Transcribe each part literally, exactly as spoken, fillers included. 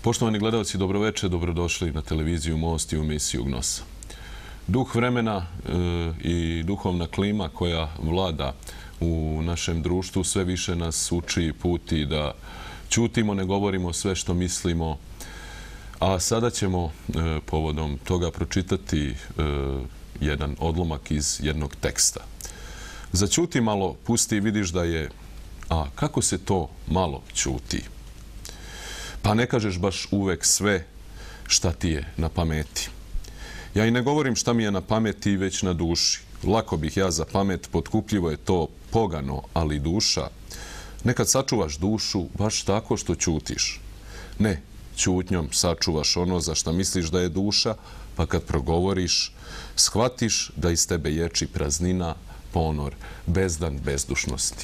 Poštovani gledalci, dobroveče, dobrodošli na televiziju Most i u emisiju Gnosa. Duh vremena e, i duhovna klima koja vlada u našem društvu sve više nas uči i puti da ćutimo, ne govorimo sve što mislimo. A sada ćemo e, povodom toga pročitati e, jedan odlomak iz jednog teksta. Zaćuti malo, pusti i vidiš da je, a kako se to malo ćuti? Pa ne kažeš baš uvek sve šta ti je na pameti. Ja i ne govorim šta mi je na pameti, već na duši. Lako bih ja za pamet, potkupljivo je to pogano, ali duša. Nekad sačuvaš dušu baš tako što ćutiš. Ne, ćutnjom sačuvaš ono za šta misliš da je duša, pa kad progovoriš, shvatiš da iz tebe ječi praznina, ponor, bezdan bezdušnosti.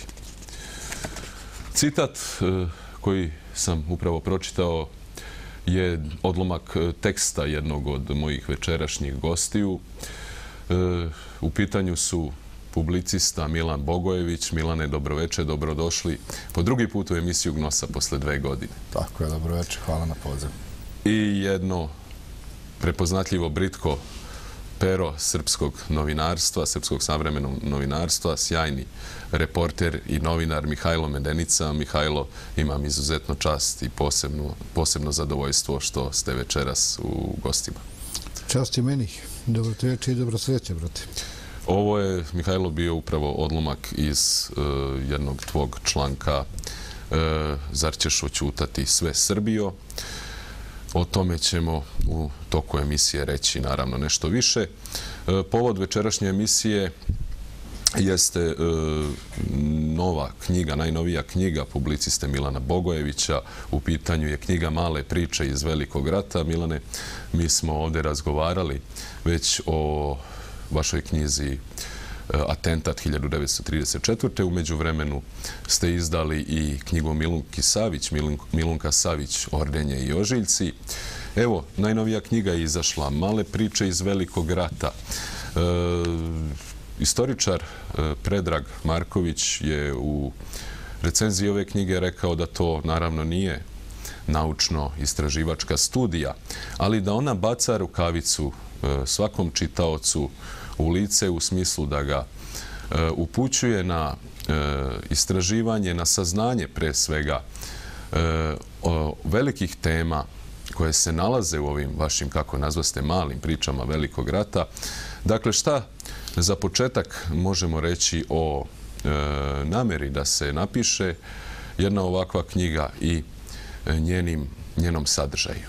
Citat e, koji sam upravo pročitao je odlomak teksta jednog od mojih večerašnjih gostiju. E, u pitanju su publicista Milan Bogojević. Milane, dobroveče, dobrodošli po drugi put u emisiju Gnosa posle dve godine. Tako je, dobroveče, hvala na pozivu. I jedno prepoznatljivo britko pero srpskog novinarstva, srpskog savremenog novinarstva, sjajni reporter i novinar Mihajlo Medenica. Mihajlo, imam izuzetno čast i posebno, posebno zadovoljstvo što ste večeras u gostima. Čast i meni. Dobro te veče i dobro sreće, brate. Ovo je, Mihajlo, bio upravo odlomak iz uh, jednog tvog članka uh, Zar ćeš oćutati sve, Srbijo? O tome ćemo u toku emisije reći naravno nešto više. Povod večerašnje emisije jeste nova knjiga, najnovija knjiga publiciste Milana Bogojevića. U pitanju je knjiga Male priče iz Velikog rata. Milane, mi smo ovdje razgovarali već o vašoj knjizi Atentat hiljadu devetsto trideset četvrte. U međuvremenu ste izdali i knjigu Milunki Savić, Milunka Savić, Ordenje i ožiljci. Evo, najnovija knjiga je izašla, Male priče iz Velikog rata. E, istoričar e, Predrag Marković je u recenziji ove knjige rekao da to naravno nije naučno-istraživačka studija, ali da ona baca rukavicu e, svakom čitaocu u lice u smislu da ga e, upućuje na e, istraživanje, na saznanje pre svega e, o velikih tema koje se nalaze u ovim vašim, kako nazvaste, malim pričama Velikog rata. Dakle, šta za početak možemo reći o e, nameri da se napiše jedna ovakva knjiga i e, njenim, njenom sadržaju?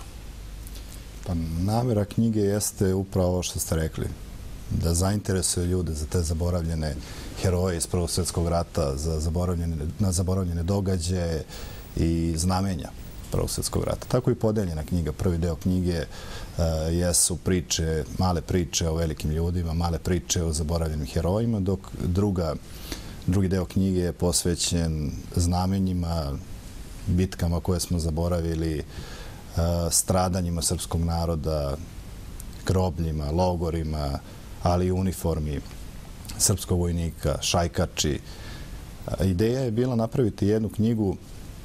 Pa namera knjige jeste upravo ovo što ste rekli. Da zainteresuje ljude za te zaboravljene heroje iz Prvog svjetskog rata, za zaboravljene, na zaboravljene događaje i znamenja Prvog svjetskog rata. Tako i podeljena knjiga. Prvi deo knjige uh, jesu priče, male priče o velikim ljudima, male priče o zaboravljenim herojima, dok druga, drugi deo knjige je posvećen znamenjima, bitkama koje smo zaboravili, uh, stradanjima srpskog naroda, grobljima, logorima, ali i uniformi srpskog vojnika, šajkači. Ideja je bila napraviti jednu knjigu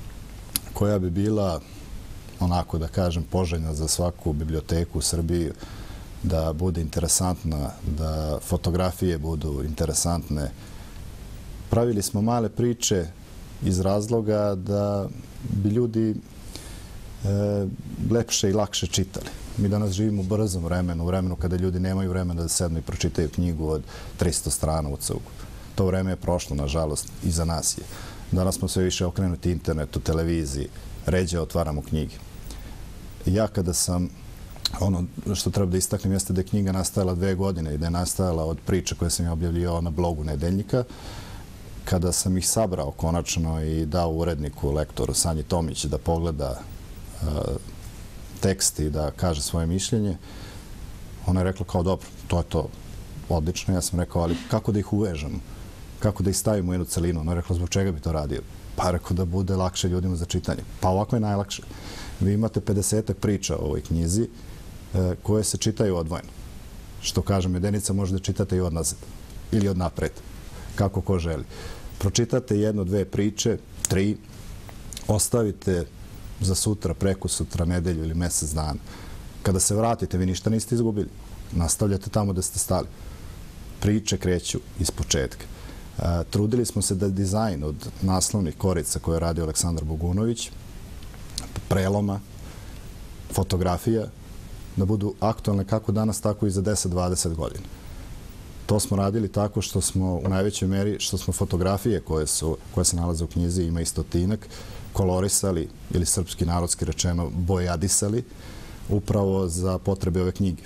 koja bi bila, onako da kažem, poželjna za svaku biblioteku u Srbiji, da bude interesantna, da fotografije budu interesantne. Pravili smo male priče iz razloga da bi ljudi e, lepše i lakše čitali. Mi danas živimo u brzom vremenu, u vremenu kada ljudi nemaju vremena da sednu i pročitaju knjigu od tristo strana u cugu. To vreme je prošlo, nažalost, i za nas je. Danas smo sve više okrenuti internetu, televiziji, ređe otvaramo knjige. Ja kada sam, ono što treba da istaknem jeste da je knjiga nastajala dve godine i da je nastajala od priče koje sam ja objavljivao na blogu Nedeljnika. Kada sam ih sabrao konačno i dao uredniku, lektoru Sanji Tomić da pogleda uh, tekst i da kaže svoje mišljenje, ona je rekla kao dobro, to je to odlično. Ja sam rekao, ali kako da ih uvežemo? Kako da ih stavimo u jednu celinu? Ona je rekla, zbog čega bi to radio? Pa rekao da bude lakše ljudima za čitanje. Pa ovako je najlakše. Vi imate pedesetak priča o ovoj knjizi e, koje se čitaju odvojeno. Što kaže Medenica, možete da čitate i od nazad ili od napred, kako ko želi. Pročitate jedno, dve priče, tri, ostavite za sutra, preko sutra, nedelju ili mjesec dana. Kada se vratite, vi ništa niste izgubili. Nastavljate tamo da ste stali. Priče kreću iz početka. Trudili smo se da dizajn od naslovnih korica koje je radio Aleksandar Bogunović, preloma, fotografija, da budu aktualne kako danas, tako i za deset do dvadeset godina. To smo radili tako što smo u najvećoj meri, što smo fotografije koje, su, koje se nalaze u knjizi, ima i stotinak, kolorisali ili srpski narodski rečeno bojadisali, upravo za potrebe ove knjige.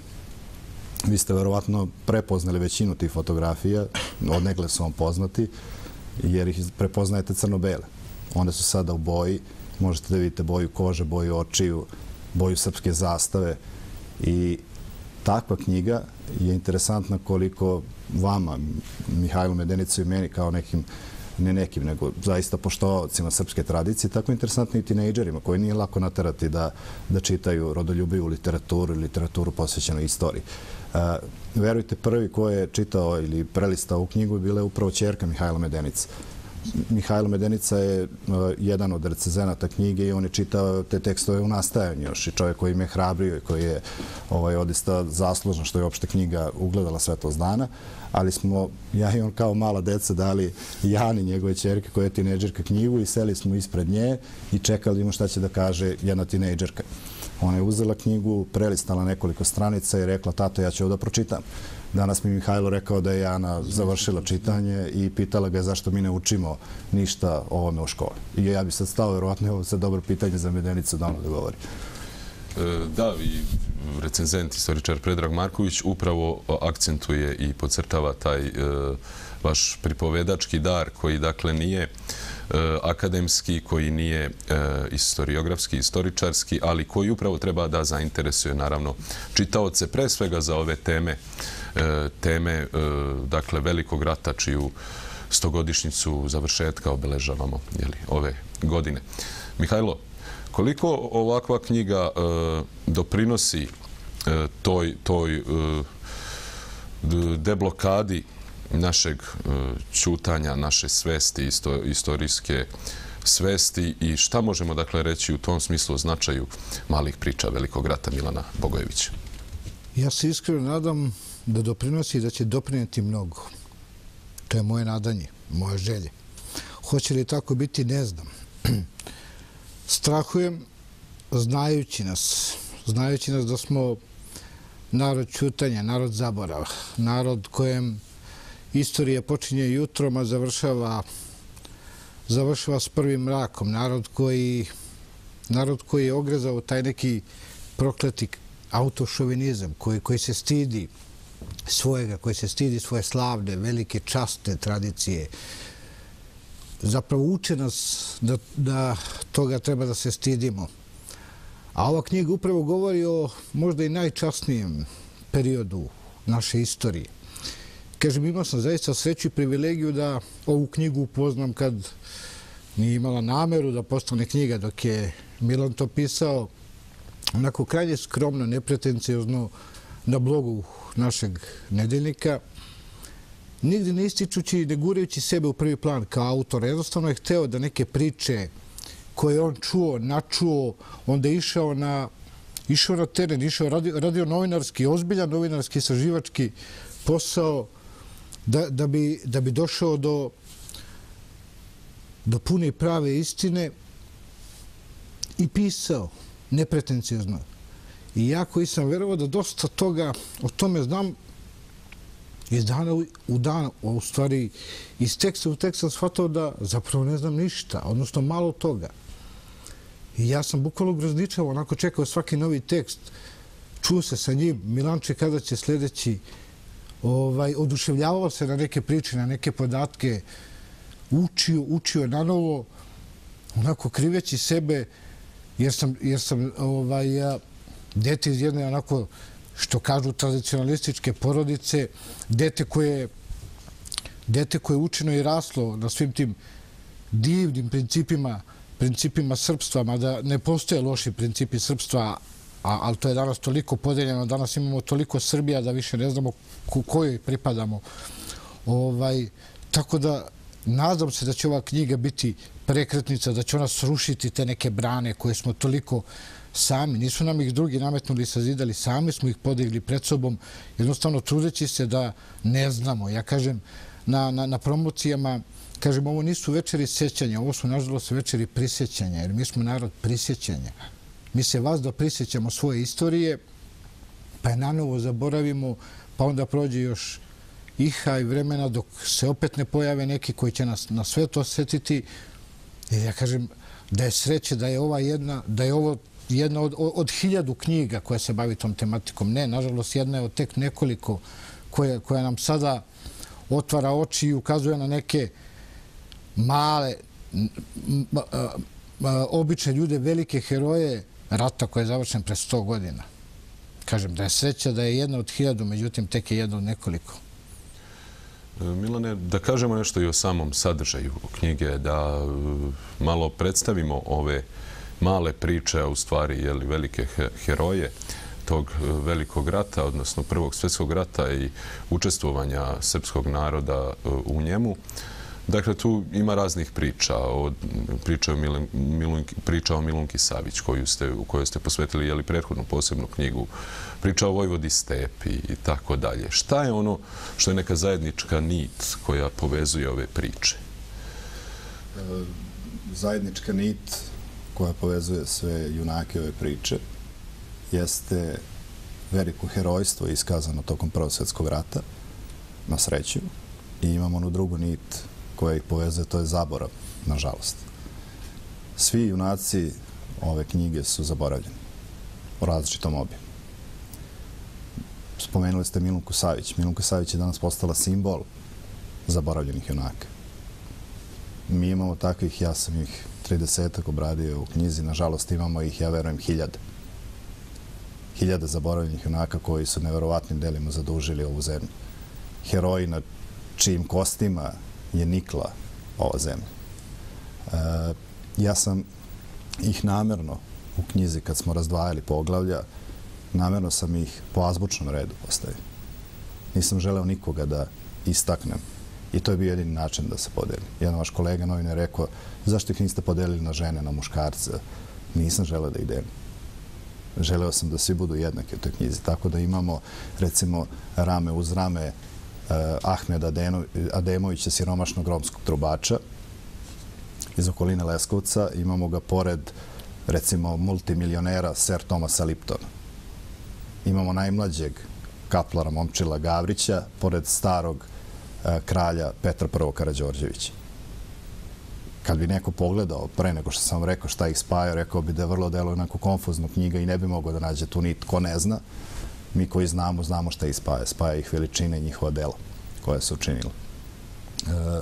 Vi ste verovatno prepoznali većinu tih fotografija, odnegle su vam poznati, jer ih prepoznajete crno-bele. One su sada u boji, možete da vidite boju kože, boju očiju, boju srpske zastave i takva knjiga je interesantna koliko vama, Mihajlu Medenicu i meni kao nekim, ne nekim, nego zaista poštovaocima srpske tradicije, tako interesantni i tinejdžerima koji nije lako naterati da, da čitaju rodoljubivu literaturu ili literaturu posvećenu istoriji. Uh, verujte, prvi ko je čitao ili prelistao u knjigu bila je upravo ćerka Mihajla Medenice. Mihajlo Medenica je uh, jedan od recenzenata knjige i on je čitao te tekstove u nastajanju još i čovjek koji me je hrabrio i koji je ovaj, odista zaslužno što je uopšte knjiga ugledala svetlost dana, ali smo, ja i on kao mala deca, dali Jani, njegove ćerke, koja je tinejdžerka, knjigu i seli smo ispred nje i čekali ima šta će da kaže jedna tinejdžerka. Ona je uzela knjigu, prelistala nekoliko stranica i rekla, tato, ja ću ovo da pročitam. Danas mi Mihajlo rekao da je Jana završila čitanje i pitala ga zašto mi ne učimo ništa o ovome u školi. I ja bi sad stao, verovatno je ovo sad dobro pitanje za Medenicu da ono da govori. Da, i recenzent, istoričar Predrag Marković upravo akcentuje i podcrtava taj vaš pripovedački dar koji dakle nije akademski, koji nije istoriografski, istoričarski, ali koji upravo treba da zainteresuje naravno čitaoce pre svega za ove teme, teme dakle velikog rata čiju stogodišnjicu završetka obeležavamo jeli, ove godine. Mihajlo, koliko ovakva knjiga doprinosi toj, toj deblokadi našeg ćutanja, naše svesti, isto, istorijske svesti i šta možemo dakle reći u tom smislu o značaju malih priča velikog rata Milana Bogojevića? Ja se iskreno nadam da doprinosi i da će doprinijeti mnogo. To je moje nadanje, moje želje. Hoće li tako biti, ne znam. Strahujem, znajući nas, znajući nas da smo narod ćutanja, narod zaborava, narod kojem istorija počinje jutrom, a završava, završava s prvim mrakom. Narod koji, narod koji je ogrezao taj neki prokleti autošovinizam, koji, koji se stidi svojega, koji se stidi svoje slavne, velike, časne tradicije. Zapravo uče nas da, da toga treba da se stidimo. A ova knjiga upravo govori o možda i najčasnijem periodu naše istorije. Kažem, imao sam zaista sreću i privilegiju da ovu knjigu upoznam kad nije imala nameru da postane knjiga, dok je Milan to pisao onako krajnje skromno, nepretenciozno na blogu našeg nedeljnika, nigdje ne ističući i ne gurajući sebe u prvi plan kao autor. Jednostavno je hteo da neke priče koje on čuo, načuo, onda je išao na, išao na teren, išao radio, radio novinarski, ozbiljan novinarski, istraživački posao da, da, bi, da bi došao do, do pune i prave istine i pisao nepretencijozno. I ja koji sam verovao da dosta toga o tome znam, iz dana u dan, u stvari iz teksta u tekst sam shvatao da zapravo ne znam ništa, odnosno malo toga. I ja sam bukvalno grozničao, onako čekao svaki novi tekst, čuo se sa njim, Milanče kada će sljedeći, ovaj, oduševljavao se na neke priče, na neke podatke, učio, učio na novo, onako kriveći sebe, jer sam, jer sam ovaj, dete iz jedne onako, što kažu tradicionalističke porodice, dete koje, dete koje je učeno i raslo na svim tim divnim principima, principima srpstva, mada ne postoje loši principi srpstva, a, ali to je danas toliko podeljeno, danas imamo toliko Srbija da više ne znamo kojoj pripadamo. Ovaj, tako da nadam se da će ova knjiga biti prekretnica, da će ona srušiti te neke brane koje smo toliko sami, nisu nam ih drugi nametnuli i sazidali, sami smo ih podigli pred sobom, jednostavno trudeći se da ne znamo. Ja kažem, na, na, na promocijama, kažem, ovo nisu večeri sjećanja, ovo su nažalost večeri prisjećanja, jer mi smo narod prisjećanja. Mi se vas da prisjećamo svoje istorije, pa je nanovo zaboravimo, pa onda prođe još iha i vremena dok se opet ne pojave neki koji će nas na sve to osjetiti. I ja kažem da je sreće da je ova jedna, da je ovo jedna od, od hiljadu knjiga koja se bavi tom tematikom. Ne, nažalost, jedna je od tek nekoliko koja, koja nam sada otvara oči i ukazuje na neke male, obične ljude, velike heroje rata koji je završen pre sto godina. Kažem da je sreća da je jedna od hiljadu, međutim, tek je jedna od nekoliko. Milane, da kažemo nešto i o samom sadržaju knjige, da malo predstavimo ove male priče, a u stvari jeli, velike heroje tog velikog rata, odnosno Prvog svjetskog rata i učestvovanja srpskog naroda u njemu. Dakle, tu ima raznih priča. Od, priča, o Milun, Milunki, priča o Milunki Savić, koju ste, u kojoj ste posvetili jeli, prethodnu posebnu knjigu. Priča o Vojvodi Stepi i tako dalje. Šta je ono što je neka zajednička nit koja povezuje ove priče? Zajednička nit koja povezuje sve junake ove priče jeste veliko herojstvo iskazano tokom Prvog svjetskog rata, na sreću. I imamo onu drugu nit koja ih povezuje, to je zaborav, nažalost. Svi junaci ove knjige su zaboravljeni u različitom obimu. Spomenuli ste Milunku Savić. Milunka Savić je danas postala simbol zaboravljenih junaka. Mi imamo takvih, ja sam ih tridesetak obradio u knjizi, nažalost imamo ih, ja verujem, hiljade. Hiljade zaboravljenih junaka koji su neverovatnim delima zadužili ovu zemlju. Heroji na čijim kostima je nikla ova zemlja. E, ja sam ih namerno u knjizi, kad smo razdvajali poglavlja, namerno sam ih po azbučnom redu postavio. Nisam želeo nikoga da istaknem. I to je bio jedini način da se podeli. Jedan vaš kolega novin je rekao, zašto ih niste podelili na žene, na muškarce? Nisam želeo da ih delim. Želeo sam da svi budu jednaki u toj knjizi. Tako da imamo, recimo, rame uz rame Ahmeda Ademovića, siromašnog romskog trubača iz okoline Leskovca. Imamo ga pored, recimo, multimilionera Sir Thomasa Liptona. Imamo najmlađeg kaplara Momčila Gavrića pored starog kralja Petra prvog Karađorđevića. Kad bi neko pogledao, pre nego što sam rekao šta ih spaja, rekao bi da je vrlo delo onako konfuznu knjiga i ne bi mogao da nađe tu nit ko ne zna. Mi koji znamo, znamo šta ih spaja. Spaja ih veličine i njihova dela koja su učinila. E,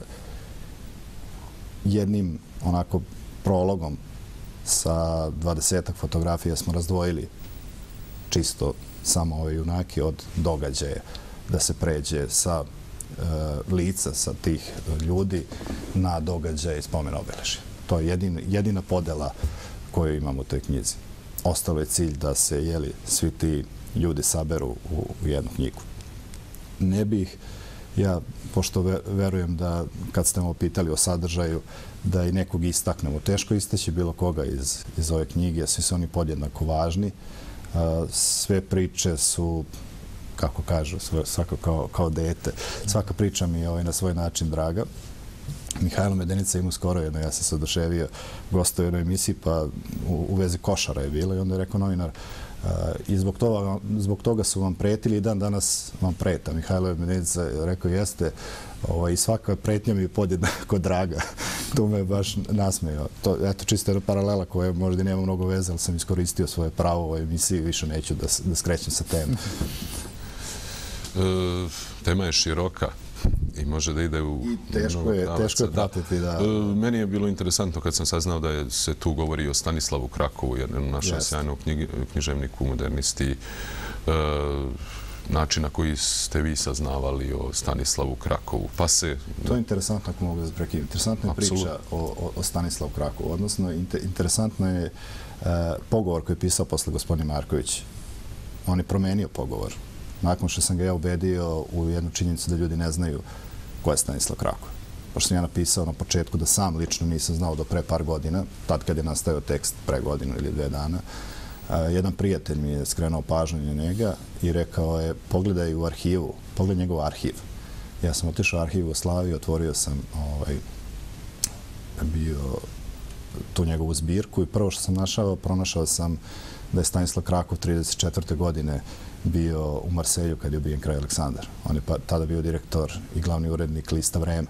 jednim onako prologom sa dvadesetak fotografija smo razdvojili čisto samo ove junake od događaja, da se pređe sa e, lica sa tih ljudi na događaje i spomen obeležja. To je jedin, jedina podela koju imamo u toj knjizi. Ostalo je cilj da se jeli, svi ti ljudi saberu u, u jednu knjigu. Ne bih, ja, pošto verujem da kad ste me pitali o sadržaju, da i nekog istaknemo. Teško istaći bilo koga iz, iz ove knjige, svi su oni podjednako važni. Sve priče su, kako kažu, svako kao, kao dete. Svaka priča mi je ovaj, na svoj način draga. Mihajlo Medenica ima skoro jedno, ja sam se oduševio, gostuje u jednoj emisiji, pa u, u vezi košara je bilo i onda je rekao novinar, uh, i zbog toga, zbog toga su vam pretili i dan danas vam preta. Mihajlo Medenica rekao, jeste, ovaj, i svaka pretnja mi je podjednako draga. Tu me baš nasmejao. To, eto, čisto jedna paralela koja možda nema mnogo veze, ali sam iskoristio svoje pravo u ovoj emisiji, više neću da, da skrećem sa teme. E, tema je široka i može da ide u I teško je, teško je pratiti. Da. Da. E, meni je bilo interesantno kad sam saznao da je, se tu govori o Stanislavu Krakovu, jednom našem sjajnom knjig, književniku, modernisti, e, način na koji ste vi saznavali o Stanislavu Krakovu. Pa se... To je interesantno, ako mogu da prekinem. Interesantna je priča o, o, o Stanislavu Krakovu. Odnosno, inter, interesantno je uh, pogovor koji je pisao posle gospodin Marković. On je promenio pogovor. Nakon što sam ga ja ubedio u jednu činjenicu da ljudi ne znaju ko je Stanislav Krakov. pošto sam ja napisao na početku da sam lično nisam znao do pre par godina, tad kad je nastavio tekst pre godinu ili dve dana, jedan prijatelj mi je skrenuo pažnju na njega i rekao je, pogledaj u arhivu, pogledaj njegov arhiv. Ja sam otišao u arhiv Jugoslavije, otvorio sam ovaj, bio tu njegovu zbirku i prvo što sam našao, pronašao sam da je Stanislav Krakov trideset četvrte godine bio u Marselju kad je ubijen kralj Aleksandar. On je pa, tada bio direktor i glavni urednik lista Vreme.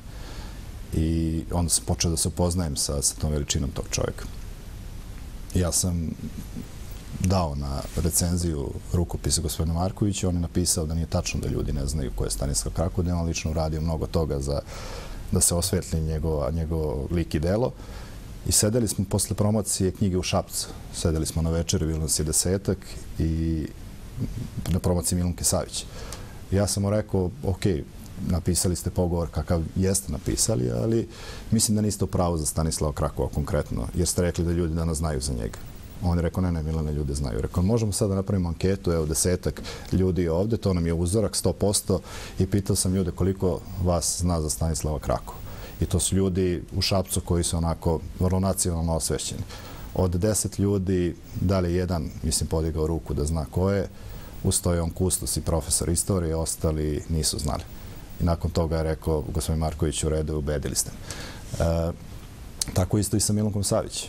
I onda sam počeo da se upoznajem sa, sa tom veličinom tog čovjeka. Ja sam dao na recenziju rukopisa gospodina Markovića. On je napisao da nije tačno da ljudi ne znaju ko je Stanislav Krakov, da je on lično uradio mnogo toga za da se osvetli njegov, njegov lik i delo. I sedeli smo posle promocije knjige u Šapcu. Sedeli smo na večeri, bilo nas je desetak i na promociji Milunke Savić. Ja sam mu rekao, ok, napisali ste pogovor kakav jeste napisali, ali mislim da niste u pravu za Stanislava Krakova konkretno, jer ste rekli da ljudi danas znaju za njega. On je rekao, ne, ne, Milane, ljude znaju. Rekao, možemo sad da napravimo anketu, evo, desetak ljudi ovde, to nam je uzorak, sto posto, i pitao sam ljude koliko vas zna za Stanislava Krakova. I to su ljudi u Šapcu koji su onako vrlo nacionalno osvešćeni. Od deset ljudi, da li jedan, mislim, podigao ruku da zna ko je, ustao je on kustos i profesor istorije, ostali nisu znali. I nakon toga je rekao, gospodin Marković, u redu, ubedili ste. E, tako isto i sa Milunkom Savić.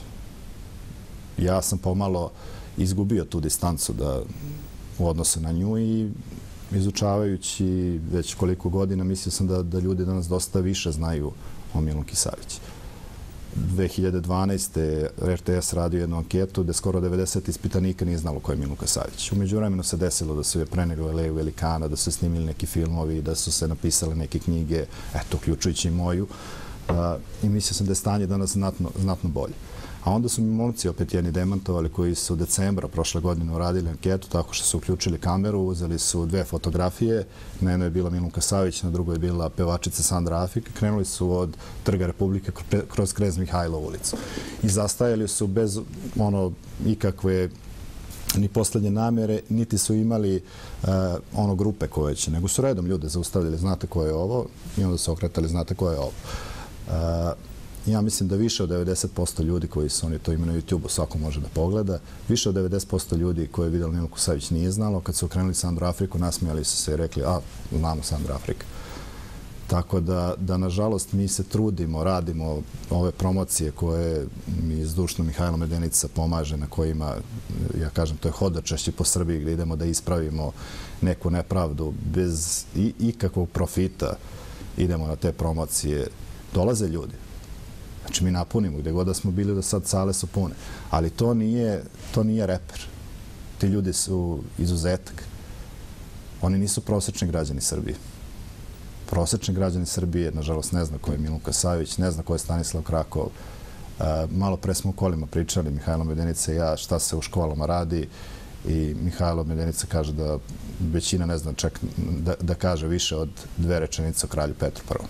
Ja sam pomalo izgubio tu distancu da, u odnosu na nju i izučavajući već koliko godina, mislio sam da, da ljudi danas dosta više znaju o Milunki Savić. dve hiljade dvanaeste. R T S radio jednu anketu gde skoro devedeset ispitanika nije znalo ko je Milunka Savić. U međuvremenu se desilo da su je prenegli Leju Velikana, da su se snimili neki filmovi, da su se napisale neke knjige, eto, uključujući i moju. A, I mislio sam da je stanje danas znatno, znatno bolje. A onda su mi momci opet jedni demantovali koji su u decembra prošle godine uradili anketu tako što su uključili kameru, uzeli su dve fotografije. Na jednoj je bila Milunka Savić, na drugoj je bila pevačica Sandra Afik. Krenuli su od Trga Republike kroz Knez Mihajlovu ulicu. I zastajali su bez ono ikakve ni poslednje namere, niti su imali uh, ono grupe koje će, nego su redom ljude zaustavljali, znate ko je ovo, i onda su okretali, znate ko je ovo. Uh, Ja mislim da više od devedeset posto ljudi koji su, oni to imaju na YouTube-u, svako može da pogleda, više od devedeset posto ljudi koji je vidjeli Milunku Savić nije znalo. Kad su okrenuli Sandru Afriku, nasmijali su se i rekli, a, znamo Sandra Afrika. Tako da, da, nažalost, mi se trudimo, radimo ove promocije koje mi zdušno Mihajlo Medenica pomaže, na kojima, ja kažem, to je hodočašće po Srbiji gdje idemo da ispravimo neku nepravdu bez i, ikakvog profita. Idemo na te promocije. Dolaze ljudi. Znači, mi napunimo, gdje god da smo bili do sad, sale su pune. Ali to nije, to nije reper. Ti ljudi su izuzetak. Oni nisu prosječni građani Srbije. Prosječni građani Srbije, nažalost, ne zna ko je Milunka Savić, ne zna ko je Stanislav Krakov. E, malo pre smo u kolima pričali, Mihajlo Medenica i ja, šta se u školama radi. I Mihajlo Medenica kaže da većina ne zna čak da, da kaže više od dve rečenice o kralju Petru Prvom.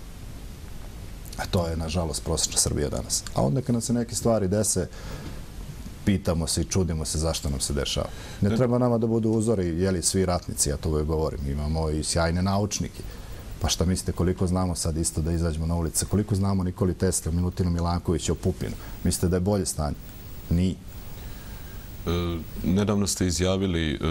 A to je, nažalost, prosječna Srbija danas. A onda kad nam se neke stvari dese, pitamo se i čudimo se zašto nam se dešava. Ne treba nama da budu uzori, jeli, svi ratnici, ja to uvijek govorim. Imamo i sjajne naučnike. Pa šta mislite, koliko znamo sad isto da izađemo na ulice? Koliko znamo Nikoli Tesla, Milutinu Milankovića, o Pupinu? Mislite da je bolje stanje? Nije. E, nedavno ste izjavili e,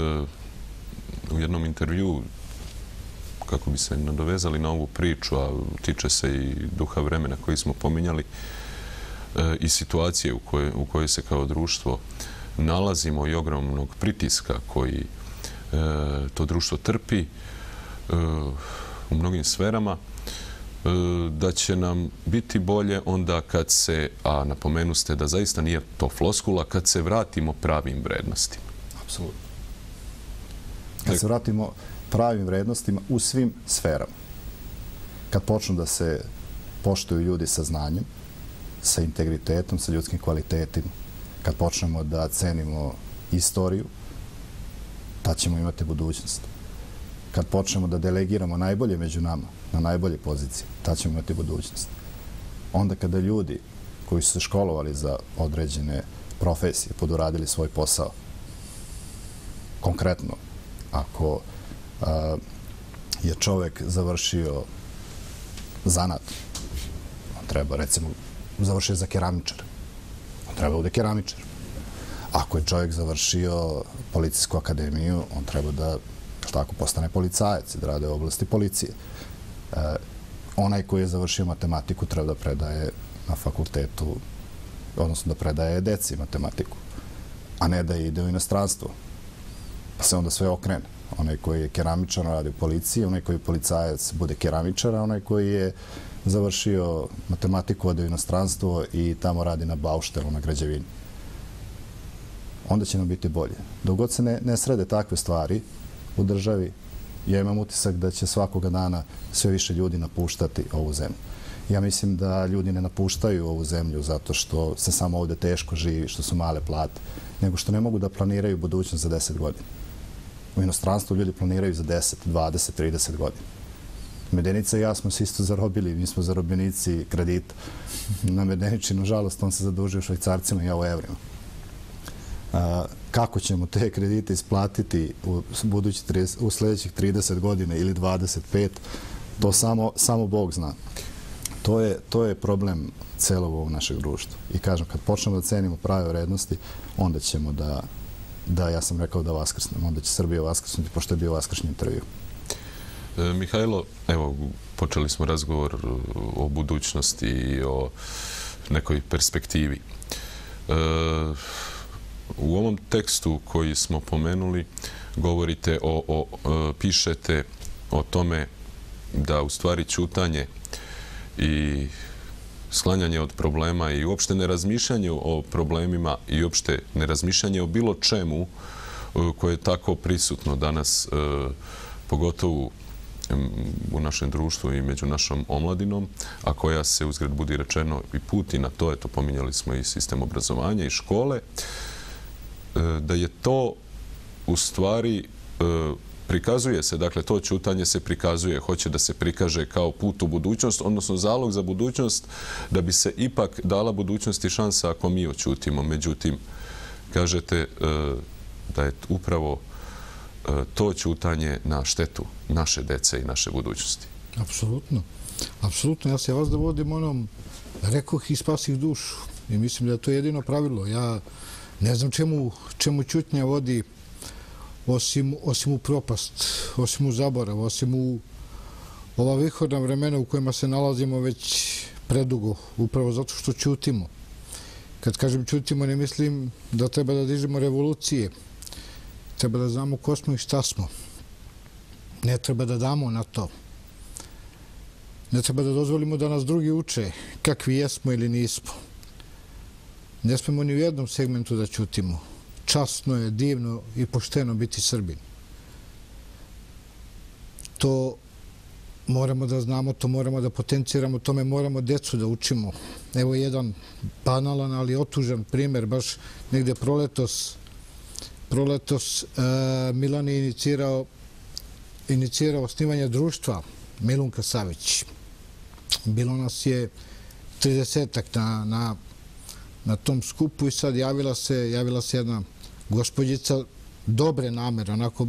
u jednom intervjuu, kako bi se nadovezali na ovu priču, a tiče se i duha vremena koji smo pominjali, e, i situacije u kojoj, u kojoj se kao društvo nalazimo i ogromnog pritiska koji e, to društvo trpi e, u mnogim sferama, e, da će nam biti bolje onda kad se, a napomenu ste da zaista nije to floskula, kad se vratimo pravim vrednostima. Apsolutno. Kad se vratimo pravim vrednostima u svim sferama. Kad počnu da se poštuju ljudi sa znanjem, sa integritetom, sa ljudskim kvalitetima, kad počnemo da cenimo istoriju, tad ćemo imati budućnost. Kad počnemo da delegiramo najbolje među nama, na najbolje pozicije, tad ćemo imati budućnost. Onda kada ljudi koji su se školovali za određene profesije, poduradili svoj posao, konkretno, ako je čovek završio zanat, On treba, recimo, završio za keramičar. On treba da bude keramičar. Ako je čovjek završio policijsku akademiju, on treba da tako postane policajac i da rade u oblasti policije. E, onaj koji je završio matematiku treba da predaje na fakultetu, odnosno da predaje deci matematiku, a ne da ide u inostranstvo. Pa se onda sve okrene. Onaj koji je keramičar radi u policiji, onaj koji je policajac bude keramičar, a onaj koji je završio matematiku ode u inostranstvo i tamo radi na bauštelu, na građevini. Onda će nam biti bolje. Dok god se ne, ne srede takve stvari u državi, ja imam utisak da će svakoga dana sve više ljudi napuštati ovu zemlju. Ja mislim da ljudi ne napuštaju ovu zemlju zato što se samo ovde teško živi, što su male plate, nego što ne mogu da planiraju budućnost za deset godina. U inostranstvu ljudi planiraju za deset, dvadeset, trideset godina. Medenica i ja smo se isto zarobili, mi smo zarobljenici kredita. Na Medenici, nažalost, on se zadužio u švajcarcima i ja u evrima. A, kako ćemo te kredite isplatiti u, budući, u sljedećih trideset godina ili dvadeset pet, to samo, samo Bog zna. To je, to je problem celog ovog našeg društva. I kažem, kad počnemo da cenimo prave vrednosti, onda ćemo da, da ja sam rekao da vaskrsnemo, onda će Srbija vaskrsnuti, pošto je bio vaskršnji intervju. E, Mihajlo, evo, počeli smo razgovor o budućnosti i o nekoj perspektivi. E, u ovom tekstu koji smo pomenuli govorite o, o, o pišete o tome da u stvari ćutanje i sklanjanje od problema i uopšte nerazmišljanje o problemima i uopšte nerazmišljanje o bilo čemu koje je tako prisutno danas, pogotovo u našem društvu i među našom omladinom, a koja se, uzgred budi rečeno, i puti na to, eto, pominjali smo i sistem obrazovanja i škole, da je to u stvari prikazuje se, dakle, to ćutanje se prikazuje, hoće da se prikaže kao put u budućnost, odnosno zalog za budućnost, da bi se ipak dala budućnost i šansa ako mi oćutimo. Međutim, kažete da je upravo to ćutanje na štetu naše dece i naše budućnosti. Apsolutno. Apsolutno. Ja se vas da vodim onom, rekoh i spasih dušu. I mislim da je to jedino pravilo. Ja ne znam čemu, čemu ćutnja vodi osim, osim u propast, osim u zaborav, osim u ova vihodna vremena u kojima se nalazimo već predugo, upravo zato što ćutimo. Kad kažem ćutimo, ne mislim da treba da dižemo revolucije. Treba da znamo ko smo i šta smo. Ne treba da damo na to. Ne treba da dozvolimo da nas drugi uče kakvi jesmo ili nismo. Ne smemo ni u jednom segmentu da ćutimo. Časno je, divno i pošteno biti Srbin. To moramo da znamo, to moramo da potenciramo, tome moramo decu da učimo. Evo jedan banalan, ali otužan primjer, baš negde proletos proletos Milan je inicirao inicirao osnivanje društva Milunka Savić. Bilo nas je tridesetak na, na, na tom skupu i sad javila se, javila se jedna gospođica dobre namere, onako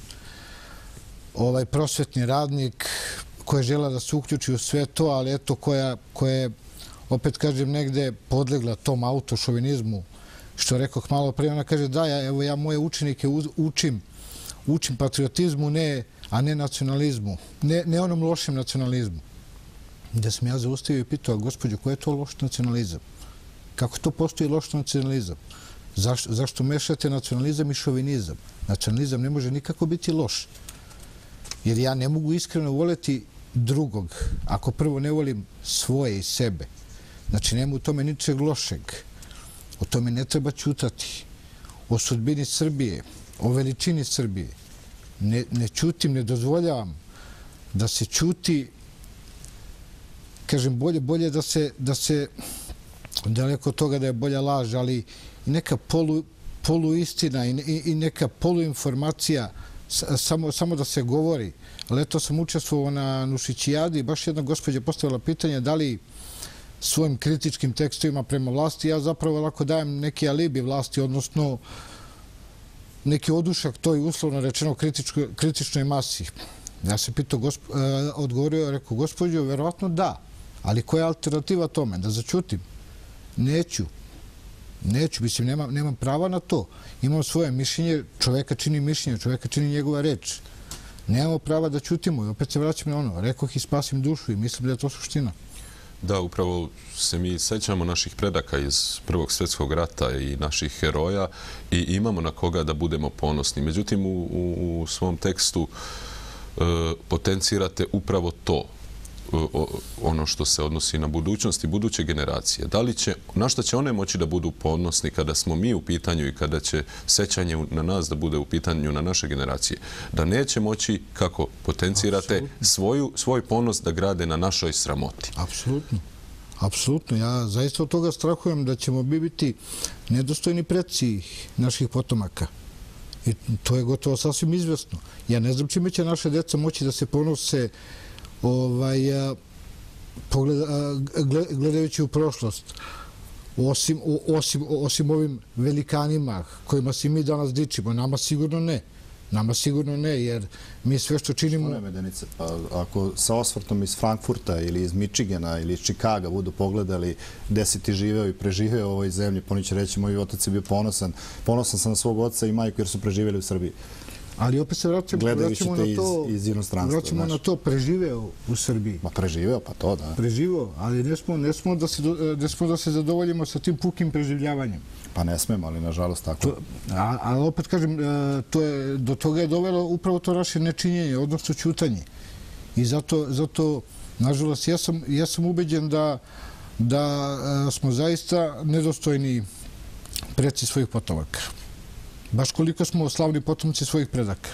ovaj prosvetni radnik koja je žela da se uključi u sve to, ali eto koja, koja je, opet kažem, negde podlegla tom autošovinizmu, što rekoh malo prije. Ona kaže da, ja, evo ja moje učenike učim, učim patriotizmu, ne, a ne nacionalizmu, ne, ne onom lošem nacionalizmu. Da sam ja zaustavio i pitao, gospođo, ko je to loš nacionalizam? Kako to postoji loš nacionalizam? Zaš, zašto mešate nacionalizam i šovinizam? Nacionalizam ne može nikako biti loš. Jer ja ne mogu iskreno voleti drugog ako prvo ne volim svoje i sebe. Znači, nema u tome ničeg lošeg. O tome ne treba ćutati. O sudbini Srbije, o veličini Srbije. Ne, ne ćutim, ne dozvoljavam da se ćuti. Kažem, bolje, bolje da se, da se daleko od toga da je bolja laž, ali i neka polu, poluistina i, i, i neka poluinformacija, samo, samo da se govori. Leto sam učestvovao na Nušićijadi i baš jedna gospođa postavila pitanje da li svojim kritičkim tekstovima prema vlasti ja zapravo lako dajem neki alibi vlasti, odnosno neki odušak toj uslovno rečeno kritičnoj masi. Ja sam pitao, gospo, odgovorio, rekao, gospođo, verovatno da, Ali koja je alternativa tome? Da začutim? Neću. Neću, mislim, nemam, nemam prava na to. Imam svoje mišljenje, čoveka čini mišljenje, čoveka čini njegova reč. Nemamo prava da ćutimo i opet se vraćam na ono. Rekoh i spasim dušu i mislim da je to suština. Da, upravo se mi sećamo naših predaka iz Prvog svjetskog rata i naših heroja i imamo na koga da budemo ponosni. Međutim, u, u, u svom tekstu e, potencirate upravo to, ono što se odnosi na budućnost i buduće generacije. Da li će, na šta će one moći da budu ponosni kada smo mi u pitanju i kada će sećanje na nas da bude u pitanju na naše generacije? Da neće moći, kako potencirate, svoju, svoj ponos da grade na našoj sramoti. Apsolutno. Apsolutno. Ja zaista od toga strahujem da ćemo biti nedostojni preci naših potomaka. I to je gotovo sasvim izvjesno. Ja ne znam čime će naše deca moći da se ponose ovaj, a, pogleda, a, gledajući u prošlost, osim, o, osim, osim ovim velikanima kojima se mi danas dičimo, nama sigurno ne. Nama sigurno ne, jer mi sve što činimo... Što ne, Medenice, pa ako sa osvrtom iz Frankfurta ili iz Michigana ili iz Čikaga budu pogledali gde si ti živeo i preživeo u ovoj zemlji, pa oni će reći, moj otac je bio ponosan. Ponosan sam na svog oca i majku jer su preživjeli u Srbiji. Ali opet se vraćamo, vraćamo na to, iz, iz inostranstva. Vraćamo na to, preživeo u Srbiji. Ma preživeo, pa to da. Preživeo, ali ne smo, ne smo, da, se, ne smo da se zadovoljimo sa tim pukim preživljavanjem. Pa ne smemo, ali nažalost tako. To, a, ali opet kažem, to je, do toga je dovelo upravo to naše nečinjenje, odnosno ćutanje. I zato, zato nažalost, ja sam, ja sam ubeđen da, da smo zaista nedostojni preci svojih potomaka. Baš koliko smo slavni potomci svojih predaka.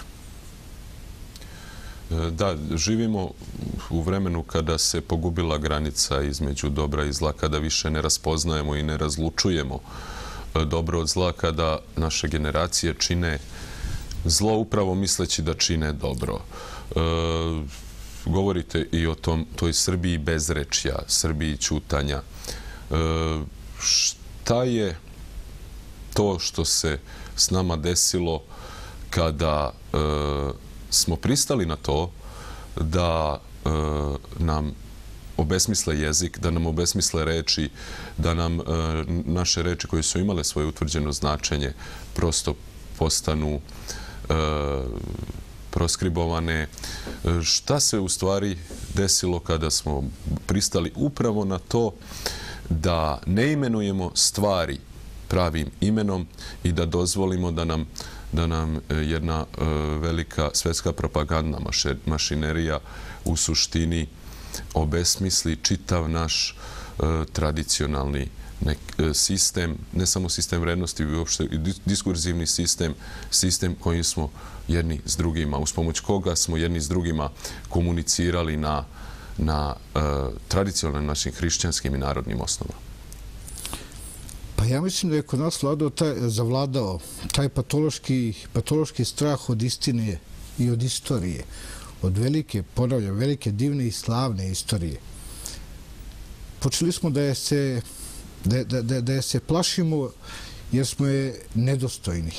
Da, živimo u vremenu kada se pogubila granica između dobra i zla, kada više ne raspoznajemo i ne razlučujemo dobro od zla, kada naše generacije čine zlo upravo misleći da čine dobro. E, govorite i o tom, toj Srbiji bezrečja, Srbiji ćutanja. E, šta je to što se s nama desilo kada e, smo pristali na to da e, nam obesmisle jezik, da nam obesmisle reči, da nam e, naše reči koje su imale svoje utvrđeno značenje prosto postanu e, proskribovane. E, šta se u stvari desilo kada smo pristali upravo na to da ne imenujemo stvari pravim imenom i da dozvolimo da nam, da nam jedna e, velika svetska propagandna mašinerija u suštini obesmisli čitav naš e, tradicionalni nek, e, sistem, ne samo sistem vrednosti, uopšte i diskurzivni sistem, sistem kojim smo jedni s drugima, uz pomoć koga smo jedni s drugima komunicirali na, na e, tradicionalnim našim hrišćanskim i narodnim osnovama. Pa ja mislim da je kod nas vladao taj, zavladao taj patološki, patološki strah od istine i od istorije. Od velike, ponavljam, velike, divne i slavne istorije. Počeli smo da je se, da, da, da, da je se plašimo jer smo je nedostojni.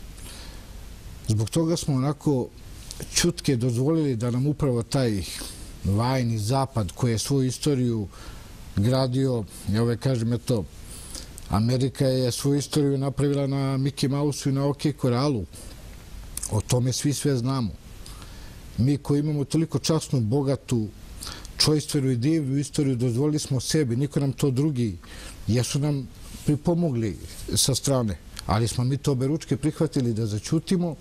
Zbog toga smo onako čutke dozvolili da nam upravo taj vajni zapad koji je svoju istoriju gradio, ja uvek kažem, eto, Amerika je svoju istoriju napravila na Mickey Mouse i na OK Koralu. O tome svi sve znamo. Mi koji imamo toliko časnu, bogatu, čojstvenu i divnu istoriju dozvolili smo sebi, niko nam to drugi, jesu nam pripomogli sa strane, ali smo mi to oberučke prihvatili da začutimo,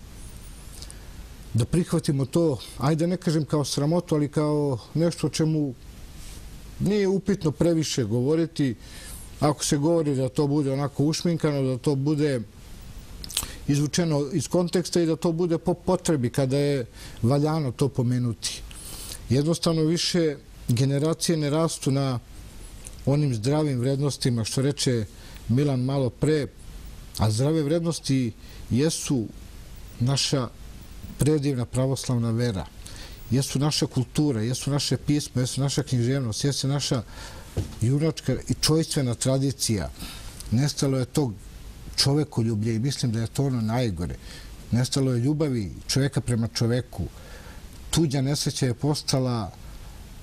da prihvatimo to, ajde ne kažem kao sramotu, ali kao nešto o čemu nije upitno previše govoriti. Ako se govori da to bude onako ušminkano, da to bude izvučeno iz konteksta i da to bude po potrebi kada je valjano to pomenuti. Jednostavno više generacije ne rastu na onim zdravim vrednostima, što reče Milan malo pre, a zdrave vrednosti jesu naša predivna pravoslavna vera, jesu naša kultura, jesu naše pismo, jesu naša književnost, jesu naša junačka i čojstvena tradicija. Nestalo je tog čovekoljublja i mislim da je to ono najgore. Nestalo je ljubavi čoveka prema čoveku. Tuđa nesreća je postala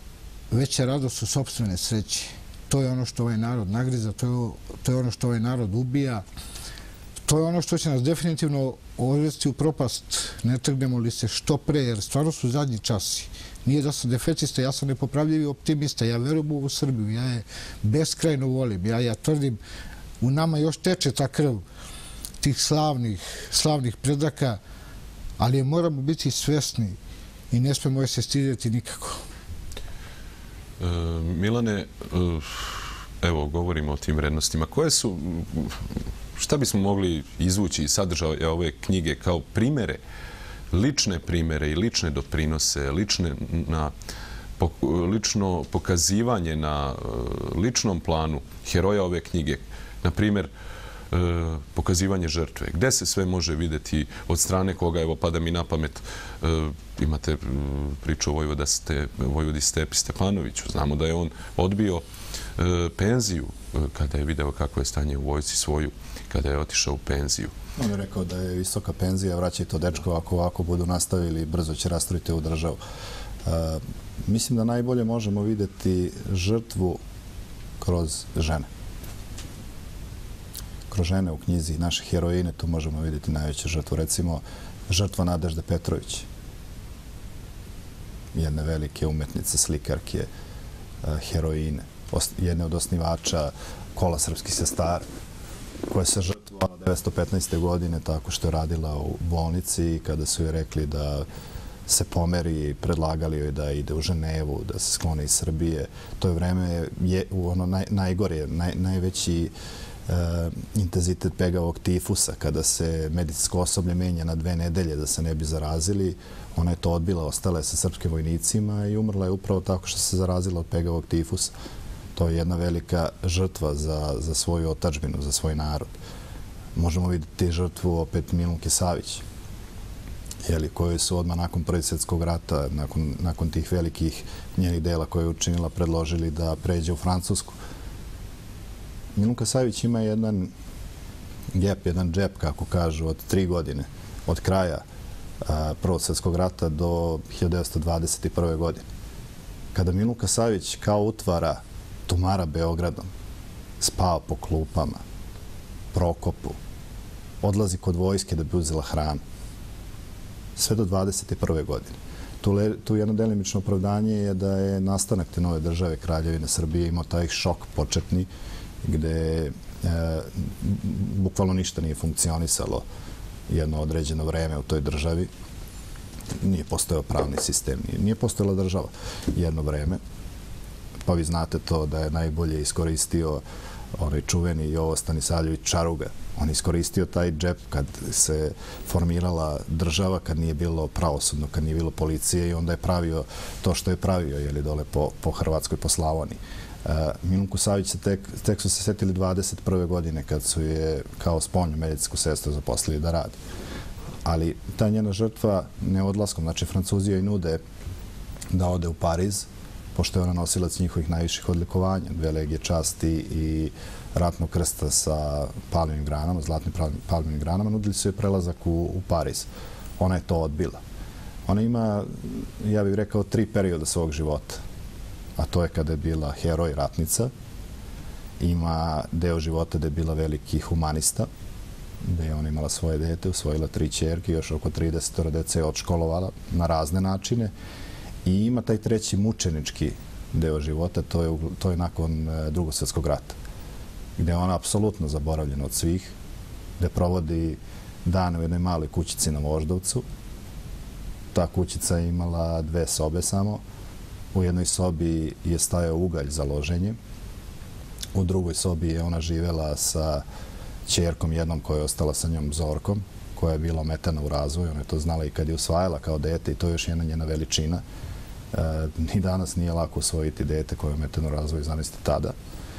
veća radost u sopstvene sreći. To je ono što ovaj narod nagriza, to je, to je ono što ovaj narod ubija. To je ono što će nas definitivno odvesti u propast. Ne trgnemo li se što pre, jer stvarno su zadnji časi. Nije da sam defetista, ja sam nepopravljivi optimista. Ja verujem u Srbiju, ja je beskrajno volim. Ja, ja tvrdim, u nama još teče ta krv tih slavnih, slavnih predaka, ali je moramo biti svesni i ne smemo je se stidjeti nikako. E, Milane, e, evo, govorimo o tim vrednostima. Koje su, šta bismo mogli izvući iz sadržaja ove knjige kao primere, lične primere i lične doprinose, lične na, po, lično pokazivanje na ličnom planu heroja ove knjige? Na primjer, e, pokazivanje žrtve. Gde se sve može vidjeti od strane koga, evo, pada mi na pamet, e, imate e, priču o Vojvoda Ste, Vojvodi Stepi Stepanoviću. Znamo da je on odbio e, penziju e, kada je video kako je stanje u vojsci svoju, kada je otišao u penziju. On je rekao da je visoka penzija, vraćaj to dečko, ako ovako budu nastavili, brzo će rastrojiti ovu državu. E, mislim da najbolje možemo vidjeti žrtvu kroz žene. Kroz žene u knjizi naše heroine, tu možemo vidjeti najveću žrtvu. Recimo, žrtva Nadežde Petrović, jedne velike umetnice, slikarke, heroine, jedne od osnivača Kola srpskih sestara, koja se žrtvovala devetsto petnaeste. godine tako što je radila u bolnici, kada su joj rekli da se pomeri, predlagali joj da ide u Ženevu, da se sklone iz Srbije. To je vreme je ono naj, najgore, naj, najveći Uh, intenzitet pegavog tifusa, kada se medicinsko osoblje menja na dve nedelje da se ne bi zarazili. Ona je to odbila, ostala je sa srpskim vojnicima i umrla je upravo tako što se zarazila od pegavog tifusa. To je jedna velika žrtva za, za svoju otadžbinu, za svoj narod. Možemo vidjeti žrtvu opet Milunke Savić, jeli, koju su odmah nakon Prvog svjetskog rata, nakon, nakon tih velikih njenih dela koje je učinila, predložili da pređe u Francusku. Milunka Savić ima jedan gap, jedan džep, kako kažu, od tri godine, od kraja a, Prvog svjetskog rata do hiljadu devetsto dvadeset prve. godine. Kada Milunka Savić kao utvara tumara Beogradom, spava po klupama, Prokopu, odlazi kod vojske da bi uzela hranu. Sve do dvadeset prve. godine. Tu, le, tu jedno delimično opravdanje je da je nastanak te nove države Kraljevine Srbije imao taj šok početni, gde e, bukvalno ništa nije funkcionisalo jedno određeno vreme u toj državi. Nije postojao pravni sistem, nije, nije postojala država jedno vreme. Pa vi znate to da je najbolje iskoristio onaj čuveni Jovo Stanisavljević Čaruga. On iskoristio taj džep kad se formirala država, kad nije bilo pravosudno, kad nije bilo policije, i onda je pravio to što je pravio, jeli, dole po, po Hrvatskoj, po Slavoniji. Uh, Milunku Savić se tek, tek su se setili dvadeset prve. godine kad su je kao spoljnu medicinsku sestru zaposlili da radi. Ali ta njena žrtva ne odlaskom, znači Francuzi joj nude da ode u Pariz, pošto je ona nosilac njihovih najviših odlikovanja, dve legije časti i ratnog krsta sa palmivim granama, zlatnim palmivim granama, nudili su joj prelazak u, u Pariz. Ona je to odbila. Ona ima, ja bih rekao, tri perioda svog života. A to je kada je bila heroj, ratnica. Ima deo života da je bila veliki humanista, da je ona imala svoje dete, usvojila tri ćerke, još oko trideset dece je odškolovala na razne načine. I ima taj treći mučenički deo života, to je, to je nakon Drugog svjetskog rata, gde je ona apsolutno zaboravljena od svih, gde provodi dane u jednoj maloj kućici na Voždovcu. Ta kućica je imala dve sobe samo. U jednoj sobi je stajao ugalj za loženje. U drugoj sobi je ona živela sa ćerkom jednom koja je ostala sa njom, Zorkom, koja je bila ometana u razvoju. Ona je to znala i kad je usvajala kao dete, i to je još jedna njena veličina. E, ni danas nije lako usvojiti dete koje je ometano u razvoju, zamislite tada.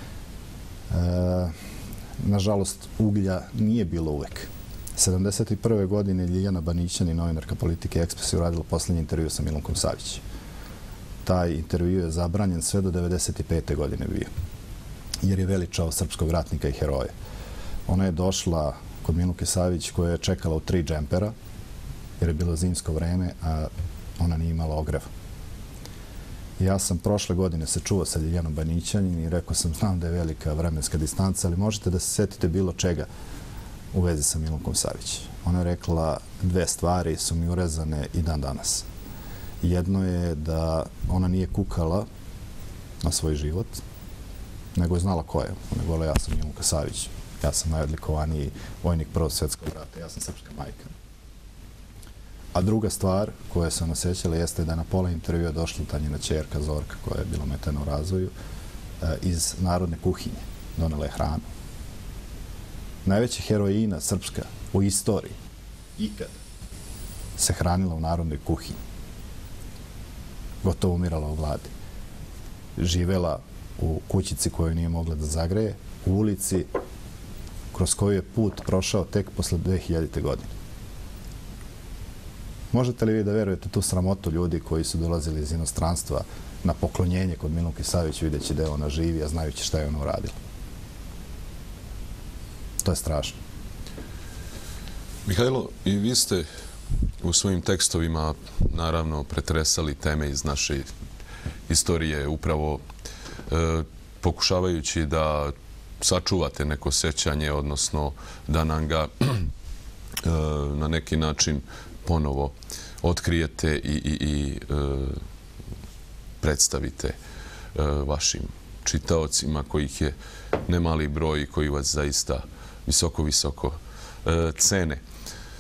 E, nažalost, uglja nije bilo uvek. sedamdeset prve. godine Ljiljana Banićanin, novinarka Politike Ekspres, je uradila posljednji intervju sa Milunkom Savić. Taj intervju je zabranjen sve do devedeset pete. godine bio, jer je veličao srpskog ratnika i heroja. Ona je došla kod Milunke Savić, koja je čekala u tri džempera, jer je bilo zimsko vreme, a ona nije imala ogreva. Ja sam prošle godine se čuo sa Ljiljanom Banićanin i rekao sam, znam da je velika vremenska distanca, ali možete da se setite bilo čega u vezi sa Milunkom Savić. Ona je rekla dve stvari su mi urezane i dan danas. Jedno je da ona nije kukala na svoj život, nego je znala ko je. Ona je govorila, ja sam Milunka Savić, ja sam najodlikovaniji vojnik Prvog svjetskog rata, ja sam srpska majka. A druga stvar koja se ona sjećala jeste da je na pola intervjua došla Tanjina ćerka Zorka, koja je bila ometena u razvoju, iz narodne kuhinje. Donela je hranu. Najveća heroina srpska u istoriji ikad se hranila u narodnoj kuhinji. Gotovo umirala u gladi. Živela u kućici koju nije mogla da zagreje, u ulici kroz koju je put prošao tek posle dve hiljadite. godine. Možete li vi da verujete tu sramotu ljudi koji su dolazili iz inostranstva na poklonjenje kod Milunke Savić videći da je ona živi, a znajući šta je ona uradila? To je strašno. Mihajlo, i vi ste u svojim tekstovima naravno pretresali teme iz naše istorije, upravo e, pokušavajući da sačuvate neko sećanje, odnosno da nam ga e, na neki način ponovo otkrijete i, i, i e, predstavite e, vašim čitaocima, kojih je nemali broj i koji vas zaista visoko, visoko e, cene. E,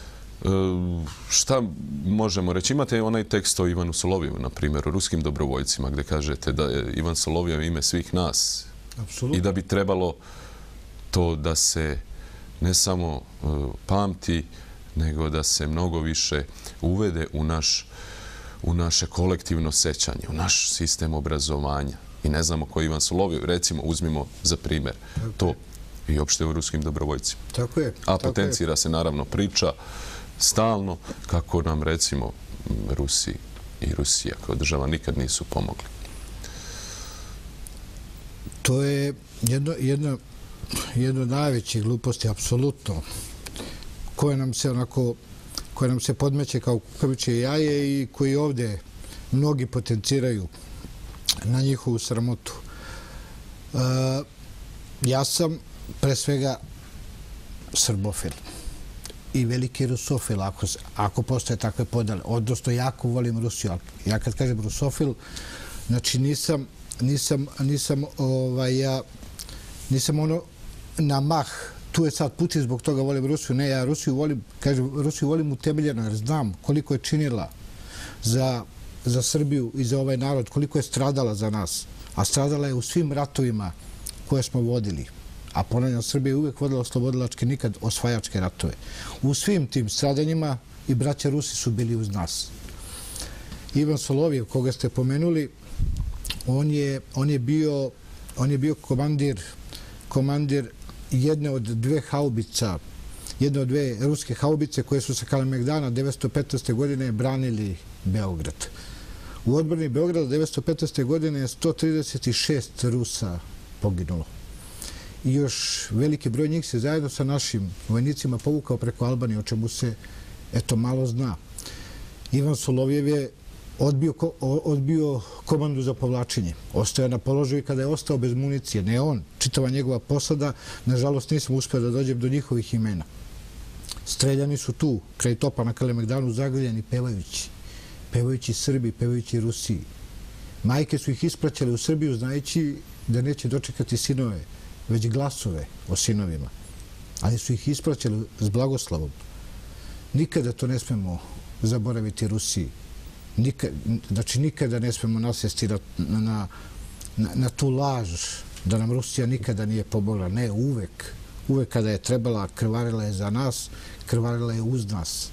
šta možemo reći? Imate onaj tekst o Ivanu Soloviju, na primjer, o ruskim dobrovoljcima, gdje kažete da je Ivan Solovjev ime svih nas. Apsolutno. I da bi trebalo to da se ne samo e, pamti, nego da se mnogo više uvede u, naš, u naše kolektivno sećanje, u naš sistem obrazovanja. I ne znamo ko je Ivan Solovjev. Recimo, uzmimo za primjer to i opšte u ruskim dobrovoljcima. Tako je. A potencira se naravno priča stalno kako nam, recimo, Rusi i Rusija kao država nikad nisu pomogli. To je jedno, jedno, jedno od najvećih gluposti, apsolutno, koje nam se onako, koje nam se podmeće kao kukavičje jaje i koji ovdje mnogi potenciraju na njihovu sramotu. E, ja sam pre svega srbofil i veliki rusofil, ako, ako postoje takve podele. Odnosno, jako volim Rusiju. Ja kad kažem rusofil, znači nisam, nisam, nisam, ovaj, ja, nisam ono na mah, tu je sad Putin, zbog toga volim Rusiju. Ne, ja Rusiju volim, kažem, Rusiju volim utemeljeno, jer znam koliko je činila za, za Srbiju i za ovaj narod, koliko je stradala za nas. A stradala je u svim ratovima koje smo vodili. A ponavljam, Srbija je uvijek vodila oslobodilačke, nikad osvajačke ratove. U svim tim stradanjima i braća Rusi su bili uz nas. Ivan Solovjev, koga ste pomenuli, on je, on je bio, on je bio komandir, komandir jedne od dve haubica, jedne od dve ruske haubice koje su sa Kalemegdana devetsto petnaeste. godine branili Beograd. U odbrani Beograda devetsto petnaeste. godine je sto trideset šest Rusa poginulo. I još veliki broj njih se zajedno sa našim vojnicima povukao preko Albanije, o čemu se eto malo zna. Ivan Solovjev je odbio, odbio komandu za povlačenje. Ostao je na položaju kada je ostao bez municije. Ne on, čitava njegova posada. Nažalost, nisam uspio da dođem do njihovih imena. Streljani su tu, kraj topa na Kalemegdanu, zagrljani pevajući. Pevajući Srbi, pevajući Rusiji. Majke su ih ispraćale u Srbiju znajući da neće dočekati sinove, već glasove o sinovima. Ali su ih ispraćali s blagoslovom. Nikada to ne smemo zaboraviti Rusiji. Nikad, znači, nikada ne smemo nasjesti na, na, na, na tu laž da nam Rusija nikada nije pomogla. Ne, uvek. Uvek kada je trebala, krvarila je za nas, krvarila je uz nas.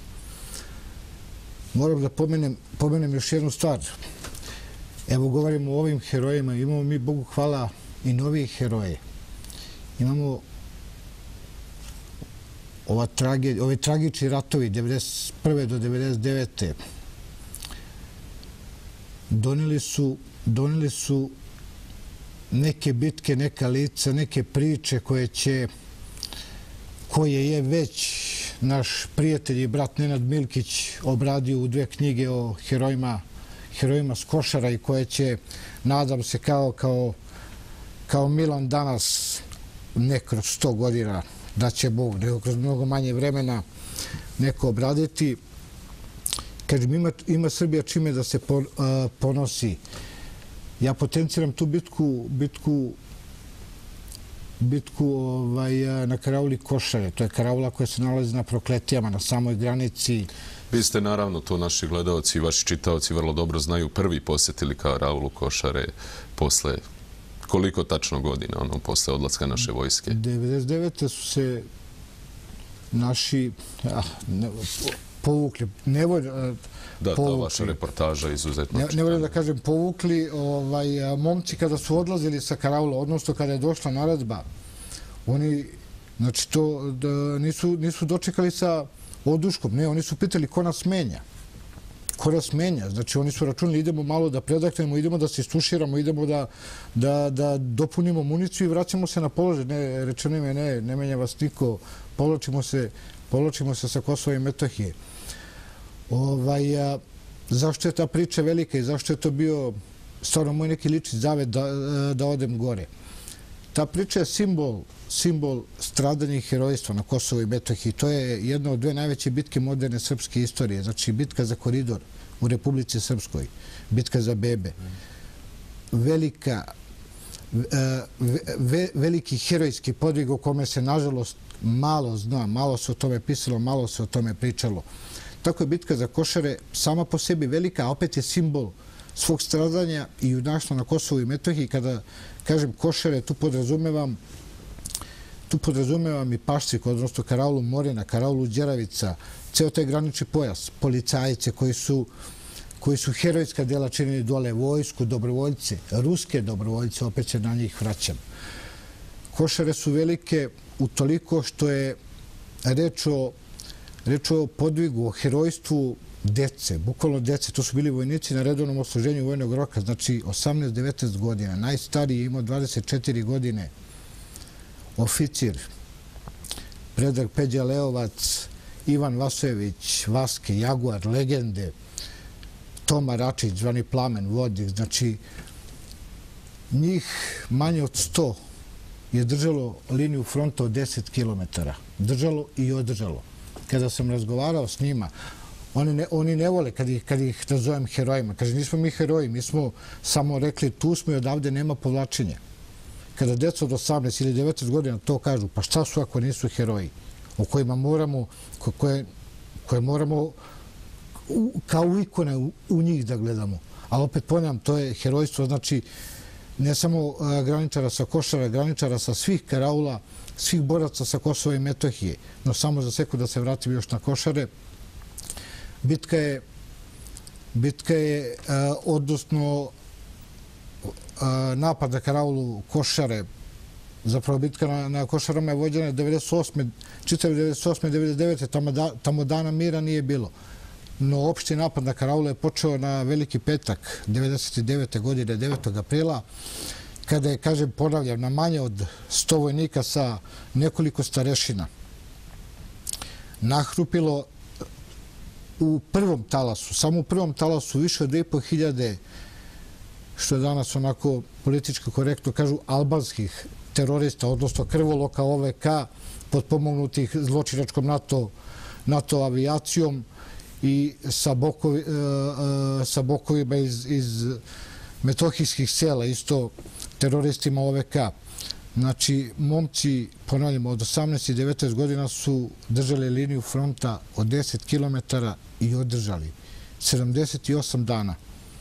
Moram da pomenem, pomenem još jednu stvar. Evo, govorimo o ovim herojima. Imamo mi, Bogu hvala, i novih heroje. Imamo ova trage, ovi tragični ratovi devedeset prve do devedeset devete. Doneli su, doneli su neke bitke, neka lica, neke priče koje će, koje je već naš prijatelj i brat Nenad Milkić obradio u dve knjige o herojima, herojima s Košara i koje će, nadam se, kao, kao, kao Milan danas, ne kroz sto godina, da će Bog, nego kroz mnogo manje vremena neko obraditi. Kažem, ima, ima Srbija čime da se po, a, ponosi. Ja potenciram tu bitku, bitku, bitku ovaj, na karauli Košare. To je karaula koja se nalazi na Prokletijama, na samoj granici. Vi ste, naravno, to naši gledalci i vaši čitaoci vrlo dobro znaju, prvi posjetili karaulu Košare posle koliko tačno godina, ono, posle odlaska naše vojske? devedeset devete su se naši ah, ne, povukli, ne volim... Da, ta vaša reportaža izuzetno ne, ne volim da kažem povukli, ovaj, momci kada su odlazili sa karaula, odnosno kada je došla naredba, oni, znači, to da, nisu, nisu dočekali sa oduškom, ne, oni su pitali ko nas menja. Ko nas menja? Znači, oni su računali, idemo malo da predahnemo, idemo da se istuširamo, idemo da, da, da dopunimo municiju i vraćamo se na položaj. Ne, rečeno ime, ne, ne menja vas niko, povlačimo se, povlačimo se sa Kosova i Metohije. Ovaj, a, zašto je ta priča velika i zašto je to bio stvarno moj neki lični zavet da, da odem gore? Ta priča je simbol, simbol stradanja i herojstva na Kosovu i Metohiji. To je jedna od dve najveće bitke moderne srpske istorije. Znači, bitka za koridor u Republici Srpskoj, bitka za Bebe. Velika, ve, veliki herojski podvig o kome se, nažalost, malo zna, malo se o tome pisalo, malo se o tome pričalo. Tako je bitka za Košare sama po sebi velika, a opet je simbol svog stradanja i junaštva na Kosovu i Metohiji. Kada kažem Košare, tu podrazumevam, tu podrazumevam i Pašcik, odnosno karaulu Morina, karaulu Đeravica, ceo taj granični pojas, policajce koji su, koji su herojska dela činili dole, vojsku, dobrovoljce, ruske dobrovoljce, opet se na njih vraćam. Košare su velike utoliko što je reč o, reč o podvigu, o herojstvu dece, bukvalno dece. To su bili vojnici na redovnom odsluženju vojnog roka, znači osamnaest devetnaest godina. Najstariji je imao dvadeset četiri godine. Oficir, Predrag Peđa Leovac, Ivan Vasojević, Vaske, Jaguar, legende, Toma Račić, zvani Plamen, vodnik. Znači, njih manje od sto je držalo liniju fronta od deset kilometara. Držalo i održalo. Kada sam razgovarao s njima, Oni ne, oni ne vole kad ih, kad ih nazovem herojima. Kaže, nismo mi heroji, mi smo samo rekli tu smo i odavde nema povlačenja. Kada deca od osamnaest ili devetnaest godina to kažu, pa šta su ako nisu heroji? O kojima moramo, koje, koje moramo u, kao ikone u, u njih da gledamo. Ali opet ponavljam, to je herojstvo, znači ne samo a, graničara sa Košara, graničara sa svih karaula, svih boraca sa Kosova i Metohije. No samo za sekund da se vratim još na Košare. Bitka je, bitka je a, odnosno a, napad na karaulu Košare, zapravo bitka na, na Košarama je vođena devedeset osme, čitav devedeset osme devedeset devete Tamo, da, tamo dana mira nije bilo. No opšti napad na karaulu je počeo na Veliki petak devedeset devete godine, devetog aprila, kada je, kažem, ponavljam, na manje od sto vojnika sa nekoliko starešina nahrupilo u prvom talasu, samo u prvom talasu više od dve i po hiljade, što je danas onako politički korektno kažu, albanskih terorista, odnosno krvoloka O V K, potpomognutih zločinačkom NATO, NATO avijacijom i sa, bokovi, sa bokovima iz, iz metohijskih sela, isto teroristima O V K. Znači, momci, ponavljamo, od osamnaest i devetnaest godina su držali liniju fronta od deset kilometara i održali sedamdeset osam dana.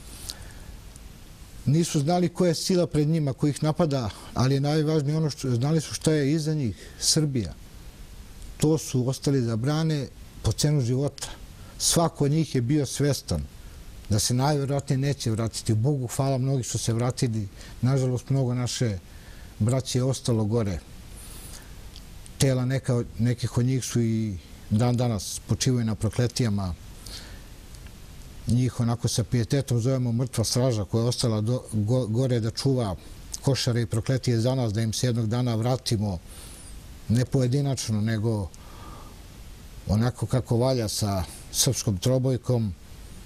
Nisu znali koja je sila pred njima, ko ih napada, ali je najvažnije ono što znali su šta je iza njih, Srbija. To su ostali da brane po cenu života. Svako od njih je bio svestan da se najvjerojatnije neće vratiti. Bogu hvala, mnogi su se vratili. Nažalost, mnogo naše braće je ostalo gore. Tela neka, nekih od njih su i dan danas počivaju na Prokletijama. Njih onako sa pijetetom zovemo mrtva straža koja je ostala do, go, gore da čuva Košare i Prokletije za nas, da im se jednog dana vratimo ne pojedinačno, nego onako kako valja sa srpskom trobojkom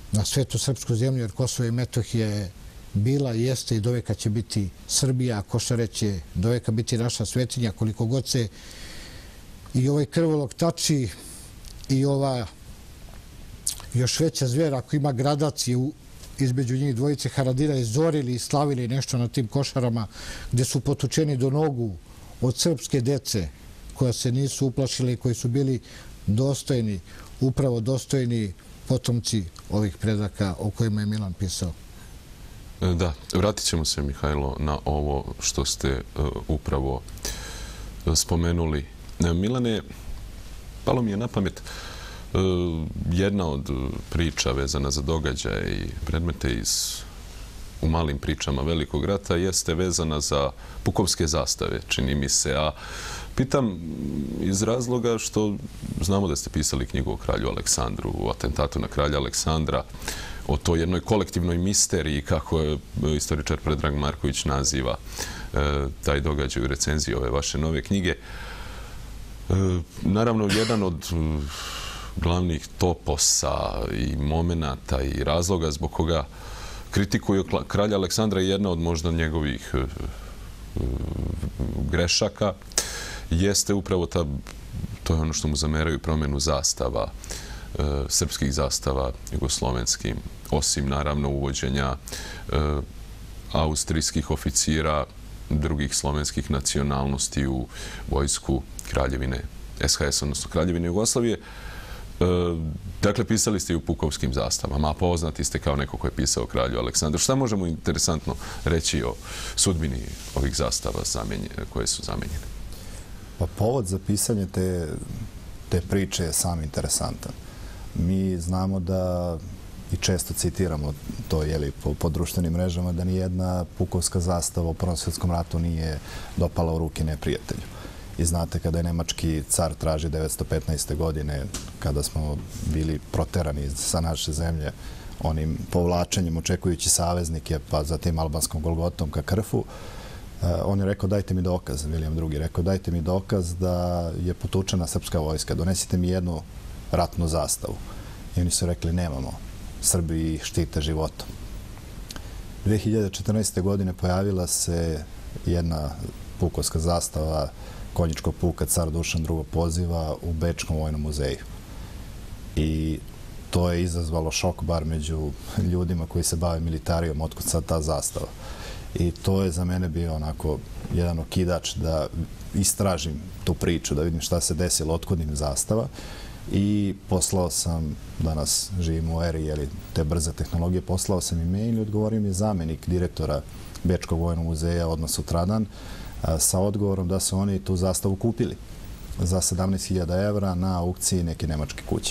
na svetu srpsku zemlju, jer Kosovo i Metohija je bila, jeste i doveka će biti Srbija, a Košare će doveka biti naša svetinja, koliko god se i ovaj krvolok tači i ova još veća zvijera, ako ima gradacije između njih dvojice, Haradina izorili i slavili nešto na tim Košarama gdje su potučeni do nogu od srpske dece koja se nisu uplašili i koji su bili dostojni, upravo dostojni potomci ovih predaka o kojima je Milan pisao. Da, vratit ćemo se, Mihajlo, na ovo što ste upravo spomenuli. Milane, palo mi je na pamet jedna od priča vezana za događaje i predmete iz u malim pričama Velikog rata jeste vezana za pukovske zastave, čini mi se. A pitam iz razloga što znamo da ste pisali knjigu o kralju Aleksandru, o atentatu na kralja Aleksandra, o toj jednoj kolektivnoj misteriji, kako je istoričar Predrag Marković naziva taj događaj u recenziji ove vaše nove knjige. Naravno, jedan od glavnih toposa i momenata i razloga zbog koga kritikuju kralja Aleksandra je jedna od možda njegovih grešaka, jeste upravo ta, to je ono što mu zameraju, promjenu zastava, srpskih zastava jugoslovenskim, osim naravno uvođenja austrijskih oficira drugih slovenskih nacionalnosti u vojsku Kraljevine S H S, odnosno Kraljevine Jugoslavije. Dakle, pisali ste i u pukovskim zastavama, a poznati ste kao neko ko je pisao kralju Aleksandru. Šta možemo interesantno reći o sudbini ovih zastava koje su zamenjene? Pa povod za pisanje te, te priče je sam interesantan. Mi znamo da i često citiramo to jeli, po, po društvenim mrežama da nijedna pukovska zastava u Prvom svjetskom ratu nije dopala u ruke neprijatelju. I znate, kada je nemački car traži devetsto petnaeste. godine, kada smo bili proterani sa naše zemlje, onim povlačenjem, očekujući saveznike, pa zatim albanskom Golgotom ka Krfu, on je rekao, dajte mi dokaz, William drugi. rekao, dajte mi dokaz da je potučena srpska vojska, donesite mi jednu ratnu zastavu. I oni su rekli, nemamo, Srbi ih štite životom. dve hiljade četrnaeste. godine pojavila se jedna pukovska zastava konjičkog puka Car Dušan drugi poziva u Bečkom vojnom muzeju. I to je izazvalo šok bar među ljudima koji se bave militarijom, otkud sad ta zastava. I to je za mene bio onako jedan okidač da istražim tu priču, da vidim šta se desilo, otkud im zastava. I poslao sam, danas živim u eri jeli, te brze tehnologije, poslao sam e-mail i odgovorio mi je zamenik direktora Bečkog vojnog muzeja odmah sutradan sa odgovorom da su oni tu zastavu kupili za sedamnaest hiljada evra na aukciji neke nemačke kuće.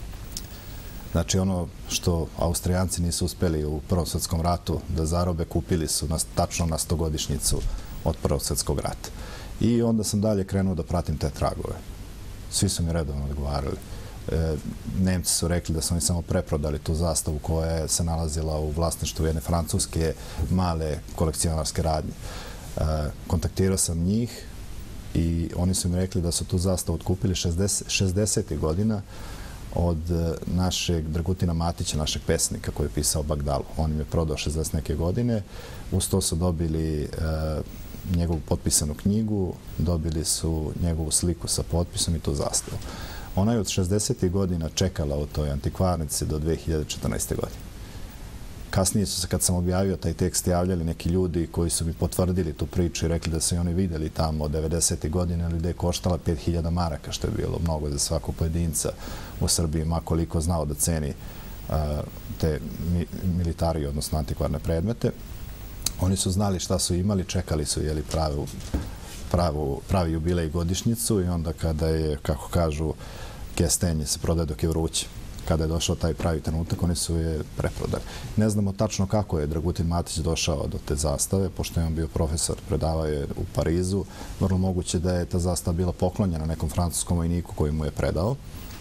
Znači ono što Austrijanci nisu uspeli u Prvom svjetskom ratu da zarobe, kupili su nas tačno na stogodišnjicu od Prvog svjetskog rata. I onda sam dalje krenuo da pratim te tragove. Svi su mi redovno odgovarali. E, Nemci su rekli da su oni samo preprodali tu zastavu koja se nalazila u vlasništvu jedne francuske male kolekcionarske radnje. E, kontaktirao sam njih i oni su mi rekli da su tu zastavu otkupili šezdesetih godina od našeg Dragutina Matića, našeg pesnika koji je pisao Bagdalu. On im je prodao šezdeset neke godine. Uz to su dobili e, njegovu potpisanu knjigu, dobili su njegovu sliku sa potpisom i tu zastavu. Ona je od šezdesetih godina čekala u toj antikvarnici do dve hiljade četrnaeste. godine. Kasnije su se, kad sam objavio taj tekst, javljali neki ljudi koji su mi potvrdili tu priču i rekli da su i oni vidjeli tamo od devedesetih godina gdje je koštala pet hiljada maraka, što je bilo mnogo za svakog pojedinca u Srbiji, ma koliko znao da ceni uh, te mi, militarije, odnosno antikvarne predmete. Oni su znali šta su imali, čekali su jeli, pravu, pravu, pravi jubilej godišnjicu i onda kada je, kako kažu, kestenje se prodaje dok je vruće. Kada je došao taj pravi trenutak, oni su je preprodali. Ne znamo tačno kako je Dragutin Matić došao do te zastave, pošto je on bio profesor, predavao je u Parizu. Vrlo moguće da je ta zastava bila poklonjena nekom francuskom vojniku koji mu je predao.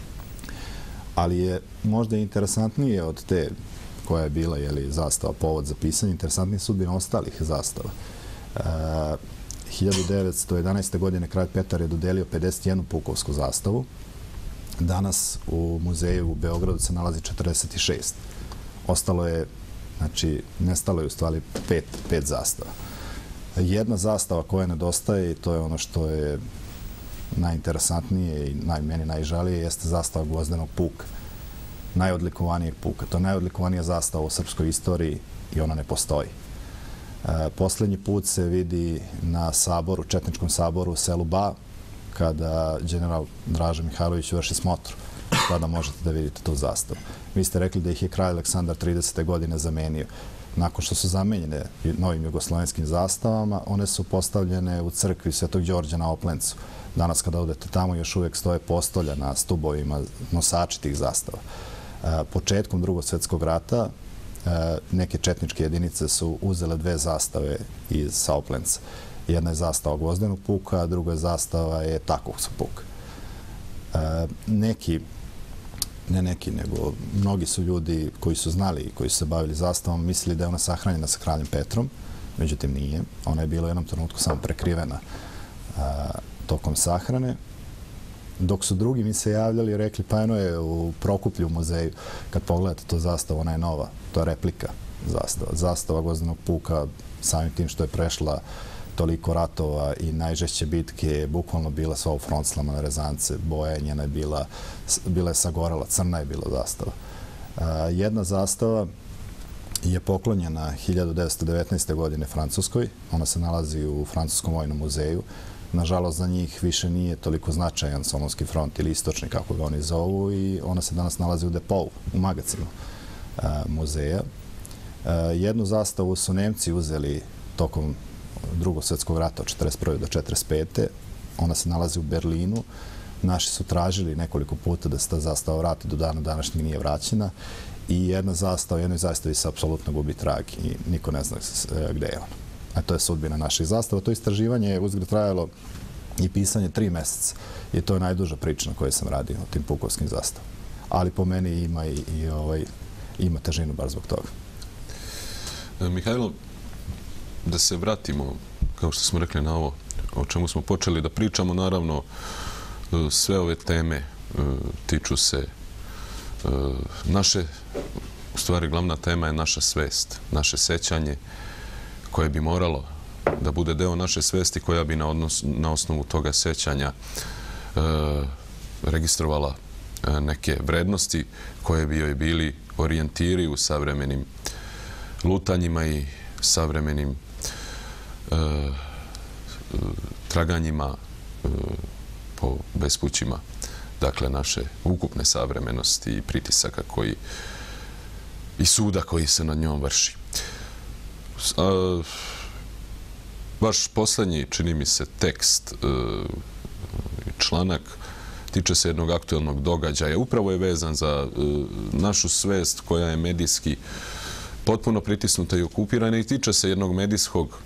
Ali je možda interesantnije od te koja je bila jeli, zastava povod za pisanje, interesantnije sudbina ostalih zastava. E, hiljadu devetsto jedanaeste. godine kralj Petar je dodelio pedeset jednu pukovsku zastavu. Danas u muzeju u Beogradu se nalazi četrdeset šest ostalo je, znači, nestalo je u stvari pet, pet zastava. Jedna zastava koja nedostaje, i to je ono što je najinteresantnije i naj, meni najžalije, jeste zastava Gvozdenog puka. Najodlikovanijeg puka. To je najodlikovanija zastava u srpskoj istoriji i ona ne postoji. E, posljednji put se vidi na saboru, Četničkom saboru u selu Ba, kada general Draža Mihajlović vrši smotru. Tada možete da vidite tu zastavu. Vi ste rekli da ih je kralj Aleksandar tridesete godine zamenio. Nakon što su zamenjene novim jugoslovenskim zastavama, one su postavljene u crkvi Svetog Đorđa na Oplencu. Danas kada odete tamo još uvijek stoje postolja na stubovima nosači tih zastava. Početkom Drugog svjetskog rata neke četničke jedinice su uzele dve zastave iz Saoplenca. Jedna je zastava Gvozdenog puka, a druga zastava je Takovskog puka. Neki, ne neki, nego mnogi su ljudi koji su znali i koji su se bavili zastavom mislili da je ona sahranjena sa kraljem Petrom, međutim nije. Ona je bila u jednom trenutku samo prekrivena tokom sahrane. Dok su drugi mi se javljali i rekli pa eno je u Prokuplju muzeju. Kad pogledate to zastavu, ona je nova. To je replika zastava. Zastava Gvozdenog puka, samim tim što je prešla toliko ratova i najžešće bitke, je bukvalno bila sva u fronclama na rezance. Boja njena je bila, bila je sagorela, crna je bila zastava. Jedna zastava je poklonjena hiljadu devetsto devetnaeste. godine Francuskoj. Ona se nalazi u Francuskom vojnom muzeju. Nažalost, za njih više nije toliko značajan Solunski front ili istočni, kako ga oni zovu, i ona se danas nalazi u depou, u magacinu muzeja. Jednu zastavu su Nemci uzeli tokom Drugog svjetskog rata od četrdeset prve do četrdeset pete. Ona se nalazi u Berlinu. Naši su tražili nekoliko puta da se ta zastava vrati, do dana današnjeg nije vraćena. I jedna zastava, jednoj zastavi se apsolutno gubi trag i niko ne zna gde je ona. A to je sudbina naših zastava. To istraživanje je uzgled trajalo i pisanje tri mjeseca. I to je najduža priča na kojoj sam radio o tim pukovskim zastavama. Ali po meni ima i, i ovaj, ima težinu bar zbog toga. E, Mihajlo, da se vratimo, kao što smo rekli, na ovo o čemu smo počeli da pričamo, naravno sve ove teme e, tiču se e, naše, u stvari glavna tema je naša svest, naše sećanje, koje bi moralo da bude deo naše svesti, koja bi na, odnos, na osnovu toga sećanja e, registrovala e, neke vrednosti koje bi joj bili orijentiri u savremenim lutanjima i savremenim e, traganjima e, po bespućima, dakle naše ukupne savremenosti i pritisaka koji i suda koji se nad njom vrši. A, vaš posljednji, čini mi se, tekst, e, članak, tiče se jednog aktuelnog događaja. Upravo je vezan za e, našu svest koja je medijski potpuno pritisnuta i okupirana i tiče se jednog medijskog,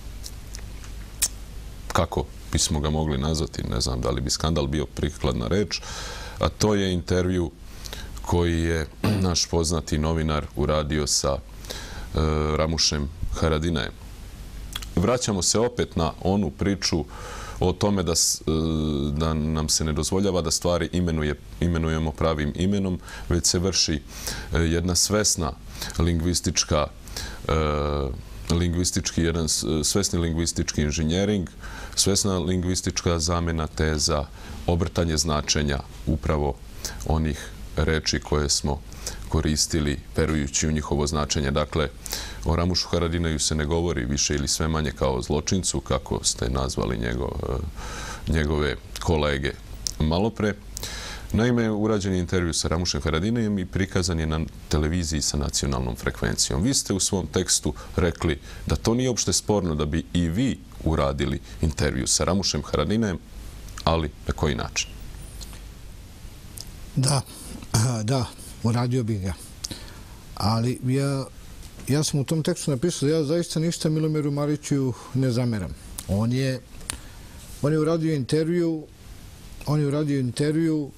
kako bismo ga mogli nazvati, ne znam da li bi skandal bio prikladna reč, a to je intervju koji je naš poznati novinar uradio sa e, Ramušem Haradinajem. Vraćamo se opet na onu priču o tome da, da nam se ne dozvoljava da stvari imenuje, imenujemo pravim imenom, već se vrši jedna svesna lingvistička, lingvistički, jedan svesni lingvistički inženjering, svesna lingvistička zamena teza, obrtanje značenja upravo onih reči koje smo koristili verujući u njihovo značenje. Dakle, o Ramušu Haradinaju se ne govori više ili sve manje kao o zločincu, kako ste nazvali njegov, njegove kolege malopre. Naime, urađen je intervju sa Ramušem Haradinajem i prikazan je na televiziji sa nacionalnom frekvencijom. Vi ste u svom tekstu rekli da to nije uopšte sporno da bi i vi uradili intervju sa Ramušem Haradinajem, ali na koji način? Da, da, uradio bih ga. Ali ja, ja sam u tom tekstu napisao da ja zaista ništa Milomiru Mariću ne zameram. On je, on je uradio intervju, on je uradio intervju,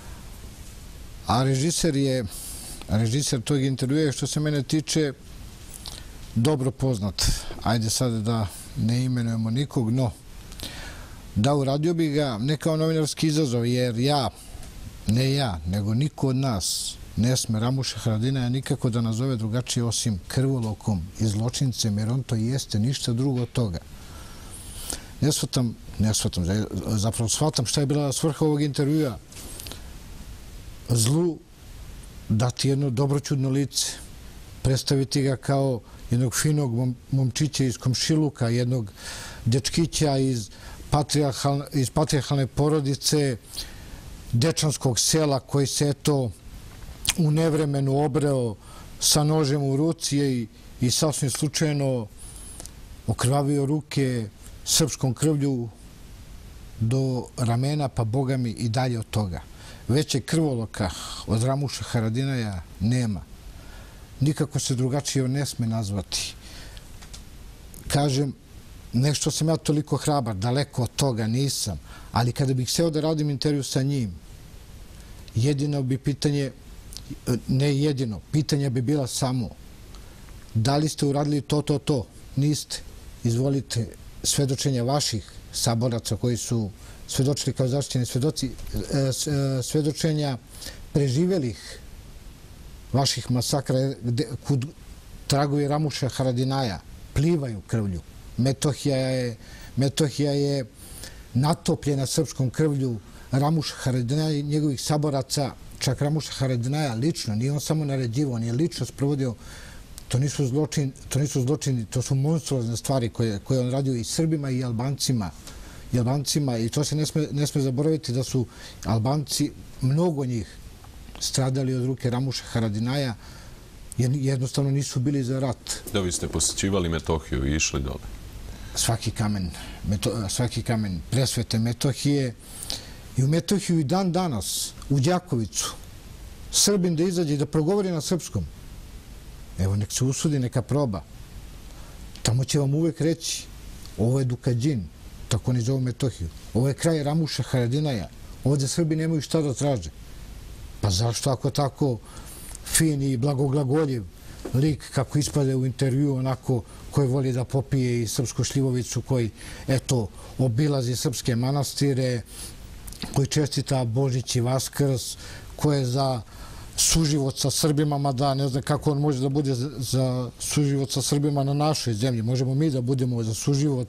a režiser je, režiser tog intervjua, što se mene tiče, dobro poznat. Ajde sad da ne imenujemo nikog, no da, uradio bih ga ne kao novinarski izazov, jer ja, ne ja, nego niko od nas ne sme Ramuša Haradinaja nikako da nazove drugačije osim krvolokom i zločincem, jer on to jeste, ništa drugo od toga. Ne shvatam, ne shvatam, zapravo shvatam šta je bila svrha ovog intervjua. Zlu dati jedno dobroćudno lice, predstaviti ga kao jednog finog momčića iz komšiluka, jednog dečkića iz patrijarhalne porodice, dečanskog sela koji se eto u nevremenu obreo sa nožem u ruci i, i sasvim slučajno okrvavio ruke srpskom krvlju do ramena, pa boga mi i dalje od toga. Veće krvoloka od Ramuša Haradinaja nema. Nikako se drugačije ne sme nazvati. Kažem, nešto sam ja toliko hrabar, daleko od toga nisam, ali kada bih seo da radim intervju sa njim, jedino bi pitanje, ne jedino, pitanja bi bila samo da li ste uradili to, to, to? Niste. Izvolite svedočenja vaših saboraca koji su svedočili kao zaštićeni svedoci, svedočenja preživelih vaših masakra, kud tragovi Ramuša Haradinaja plivaju krvlju. Metohija je, Metohija je natopljena srpskom krvlju Ramuša Haradinaja i njegovih saboraca, čak Ramuša Haradinaja lično, nije on samo naređivo, on je lično sprovodio. To nisu zločini, to nisu zločini, to su monstruozne stvari koje, koje on radio i Srbima i Albancima. I Albancima, i to se ne sme, ne sme zaboraviti da su Albanci, mnogo njih, stradali od ruke Ramuša Haradinaja, jer jednostavno nisu bili za rat. Da, vi ste posjećivali Metohiju i išli dole. Svaki kamen, meto, svaki kamen presvete Metohije. I u Metohiju i dan danas, u Đakovicu, Srbin da izađe i da progovori na srpskom. Evo, nek se usudi, neka proba. Tamo će vam uvek reći, ovo je Dukadžin, tako oni zovu Metohiju. Ovo je kraj Ramuša Haradinaja. Ovdje Srbi nemaju šta da traže. Pa zašto ako tako fin i blagoglagoljiv lik kako ispade u intervju onako koji voli da popije i srpsku šljivovicu, koji eto obilazi srpske manastire, koji čestita Božić i Vaskrs, koji je za suživot sa Srbima, mada ne znam kako on može da bude za suživot sa Srbima na našoj zemlji. Možemo mi da budemo za suživot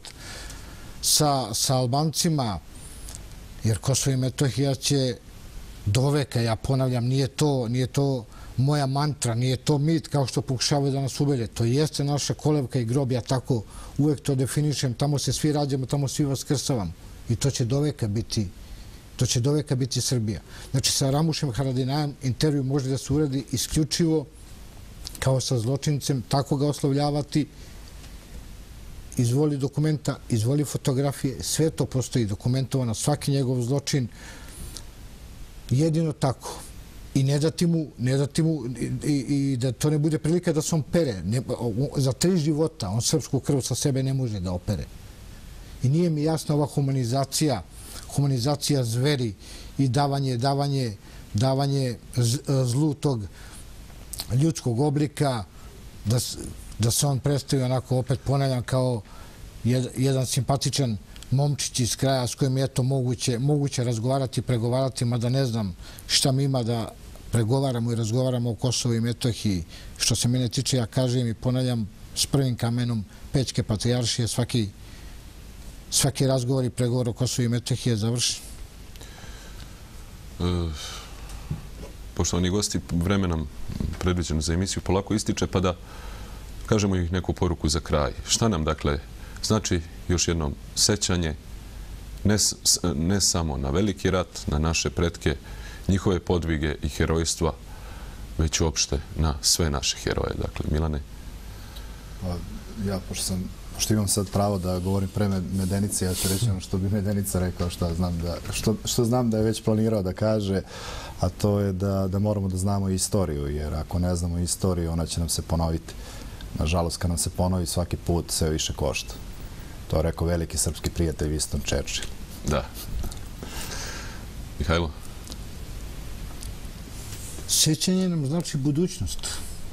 sa, sa Albancima, jer Kosovo i Metohija će do veka, ja ponavljam, nije to, nije to moja mantra, nije to mit kao što pokušavaju da nas ubede. To jeste naša kolevka i grob, ja tako uvek to definišem. Tamo se svi rađamo, tamo svi vaskrsavamo. I to će do veka biti To će do veka biti Srbija. Znači, sa Ramušem Haradinajem intervju može da se uradi isključivo kao sa zločincem, tako ga oslovljavati. Izvoli dokumenta, izvoli fotografije, sve to postoji dokumentovano, svaki njegov zločin. Jedino tako. I ne dati mu, ne dati mu i, i da to ne bude prilika da se on pere. Ne, za tri života on srpsku krv sa sebe ne može da opere. I nije mi jasna ova humanizacija humanizacija zveri i davanje, davanje, davanje zlu tog ljudskog oblika, da, da se on predstavi onako, opet ponavljam, kao jed, jedan simpatičan momčić iz kraja s kojim je to moguće, moguće razgovarati i pregovarati, mada ne znam šta mi ima da pregovaramo i razgovaramo o Kosovu i Metohiji. Što se mene tiče, ja kažem i ponavljam, s prvim kamenom Pećke patrijaršije svaki Svaki razgovor i pregovor o Kosovu i Metohiji je završen. E, poštovani gosti, vremena predviđeno za emisiju polako ističe, pa da kažemo ih neku poruku za kraj. Šta nam, dakle, znači još jedno sećanje, ne, ne samo na veliki rat, na naše pretke, njihove podvige i herojstva, već uopšte na sve naše heroje. Dakle, Milane? Pa, ja, pošto sam Što imam sad pravo da govorim pre Medenice, ja ću reći ono što bi Medenica rekao, što znam da, što, što znam da je već planirao da kaže, a to je da, da moramo da znamo istoriju, jer ako ne znamo istoriju, ona će nam se ponoviti. Nažalost, kad nam se ponovi svaki put, sve više košta. To je rekao veliki srpski prijatelj Winston Churchill. Da. Mihajlo? Sjećanje nam znači budućnost.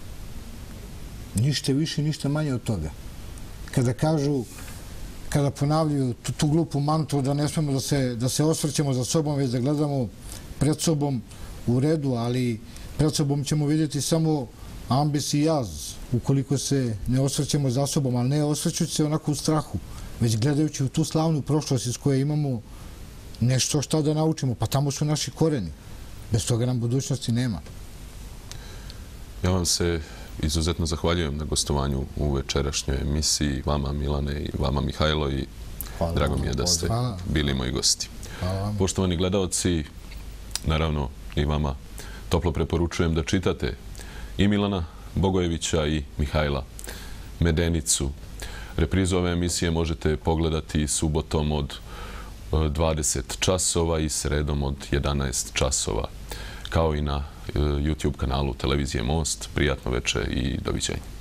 Ništa više, ništa manje od toga. Kada kažu, kada ponavljaju tu, tu glupu mantru da ne smemo da se, da se osvrćemo za sobom, već da gledamo pred sobom u redu, ali pred sobom ćemo vidjeti samo ambis i jaz, ukoliko se ne osvrćemo za sobom, ali ne osvrćući se onako u strahu, već gledajući u tu slavnu prošlost iz koje imamo nešto što da naučimo. Pa tamo su naši koreni. Bez toga nam budućnosti nema. Ja vam se izuzetno zahvaljujem na gostovanju u večerašnjoj emisiji. Vama, Milane, i vama, Mihajlo, i Hvala drago vam, mi je da ste Hvala. bili moji gosti. Hvala vam. Poštovani gledalci, naravno i vama toplo preporučujem da čitate i Milana Bogojevića i Mihajla Medenicu. Reprizu ove emisije možete pogledati subotom od dvadeset časova i sredom od jedanaest časova, kao i na YouTube kanalu Televizije Most. Prijatno večer i doviđenja.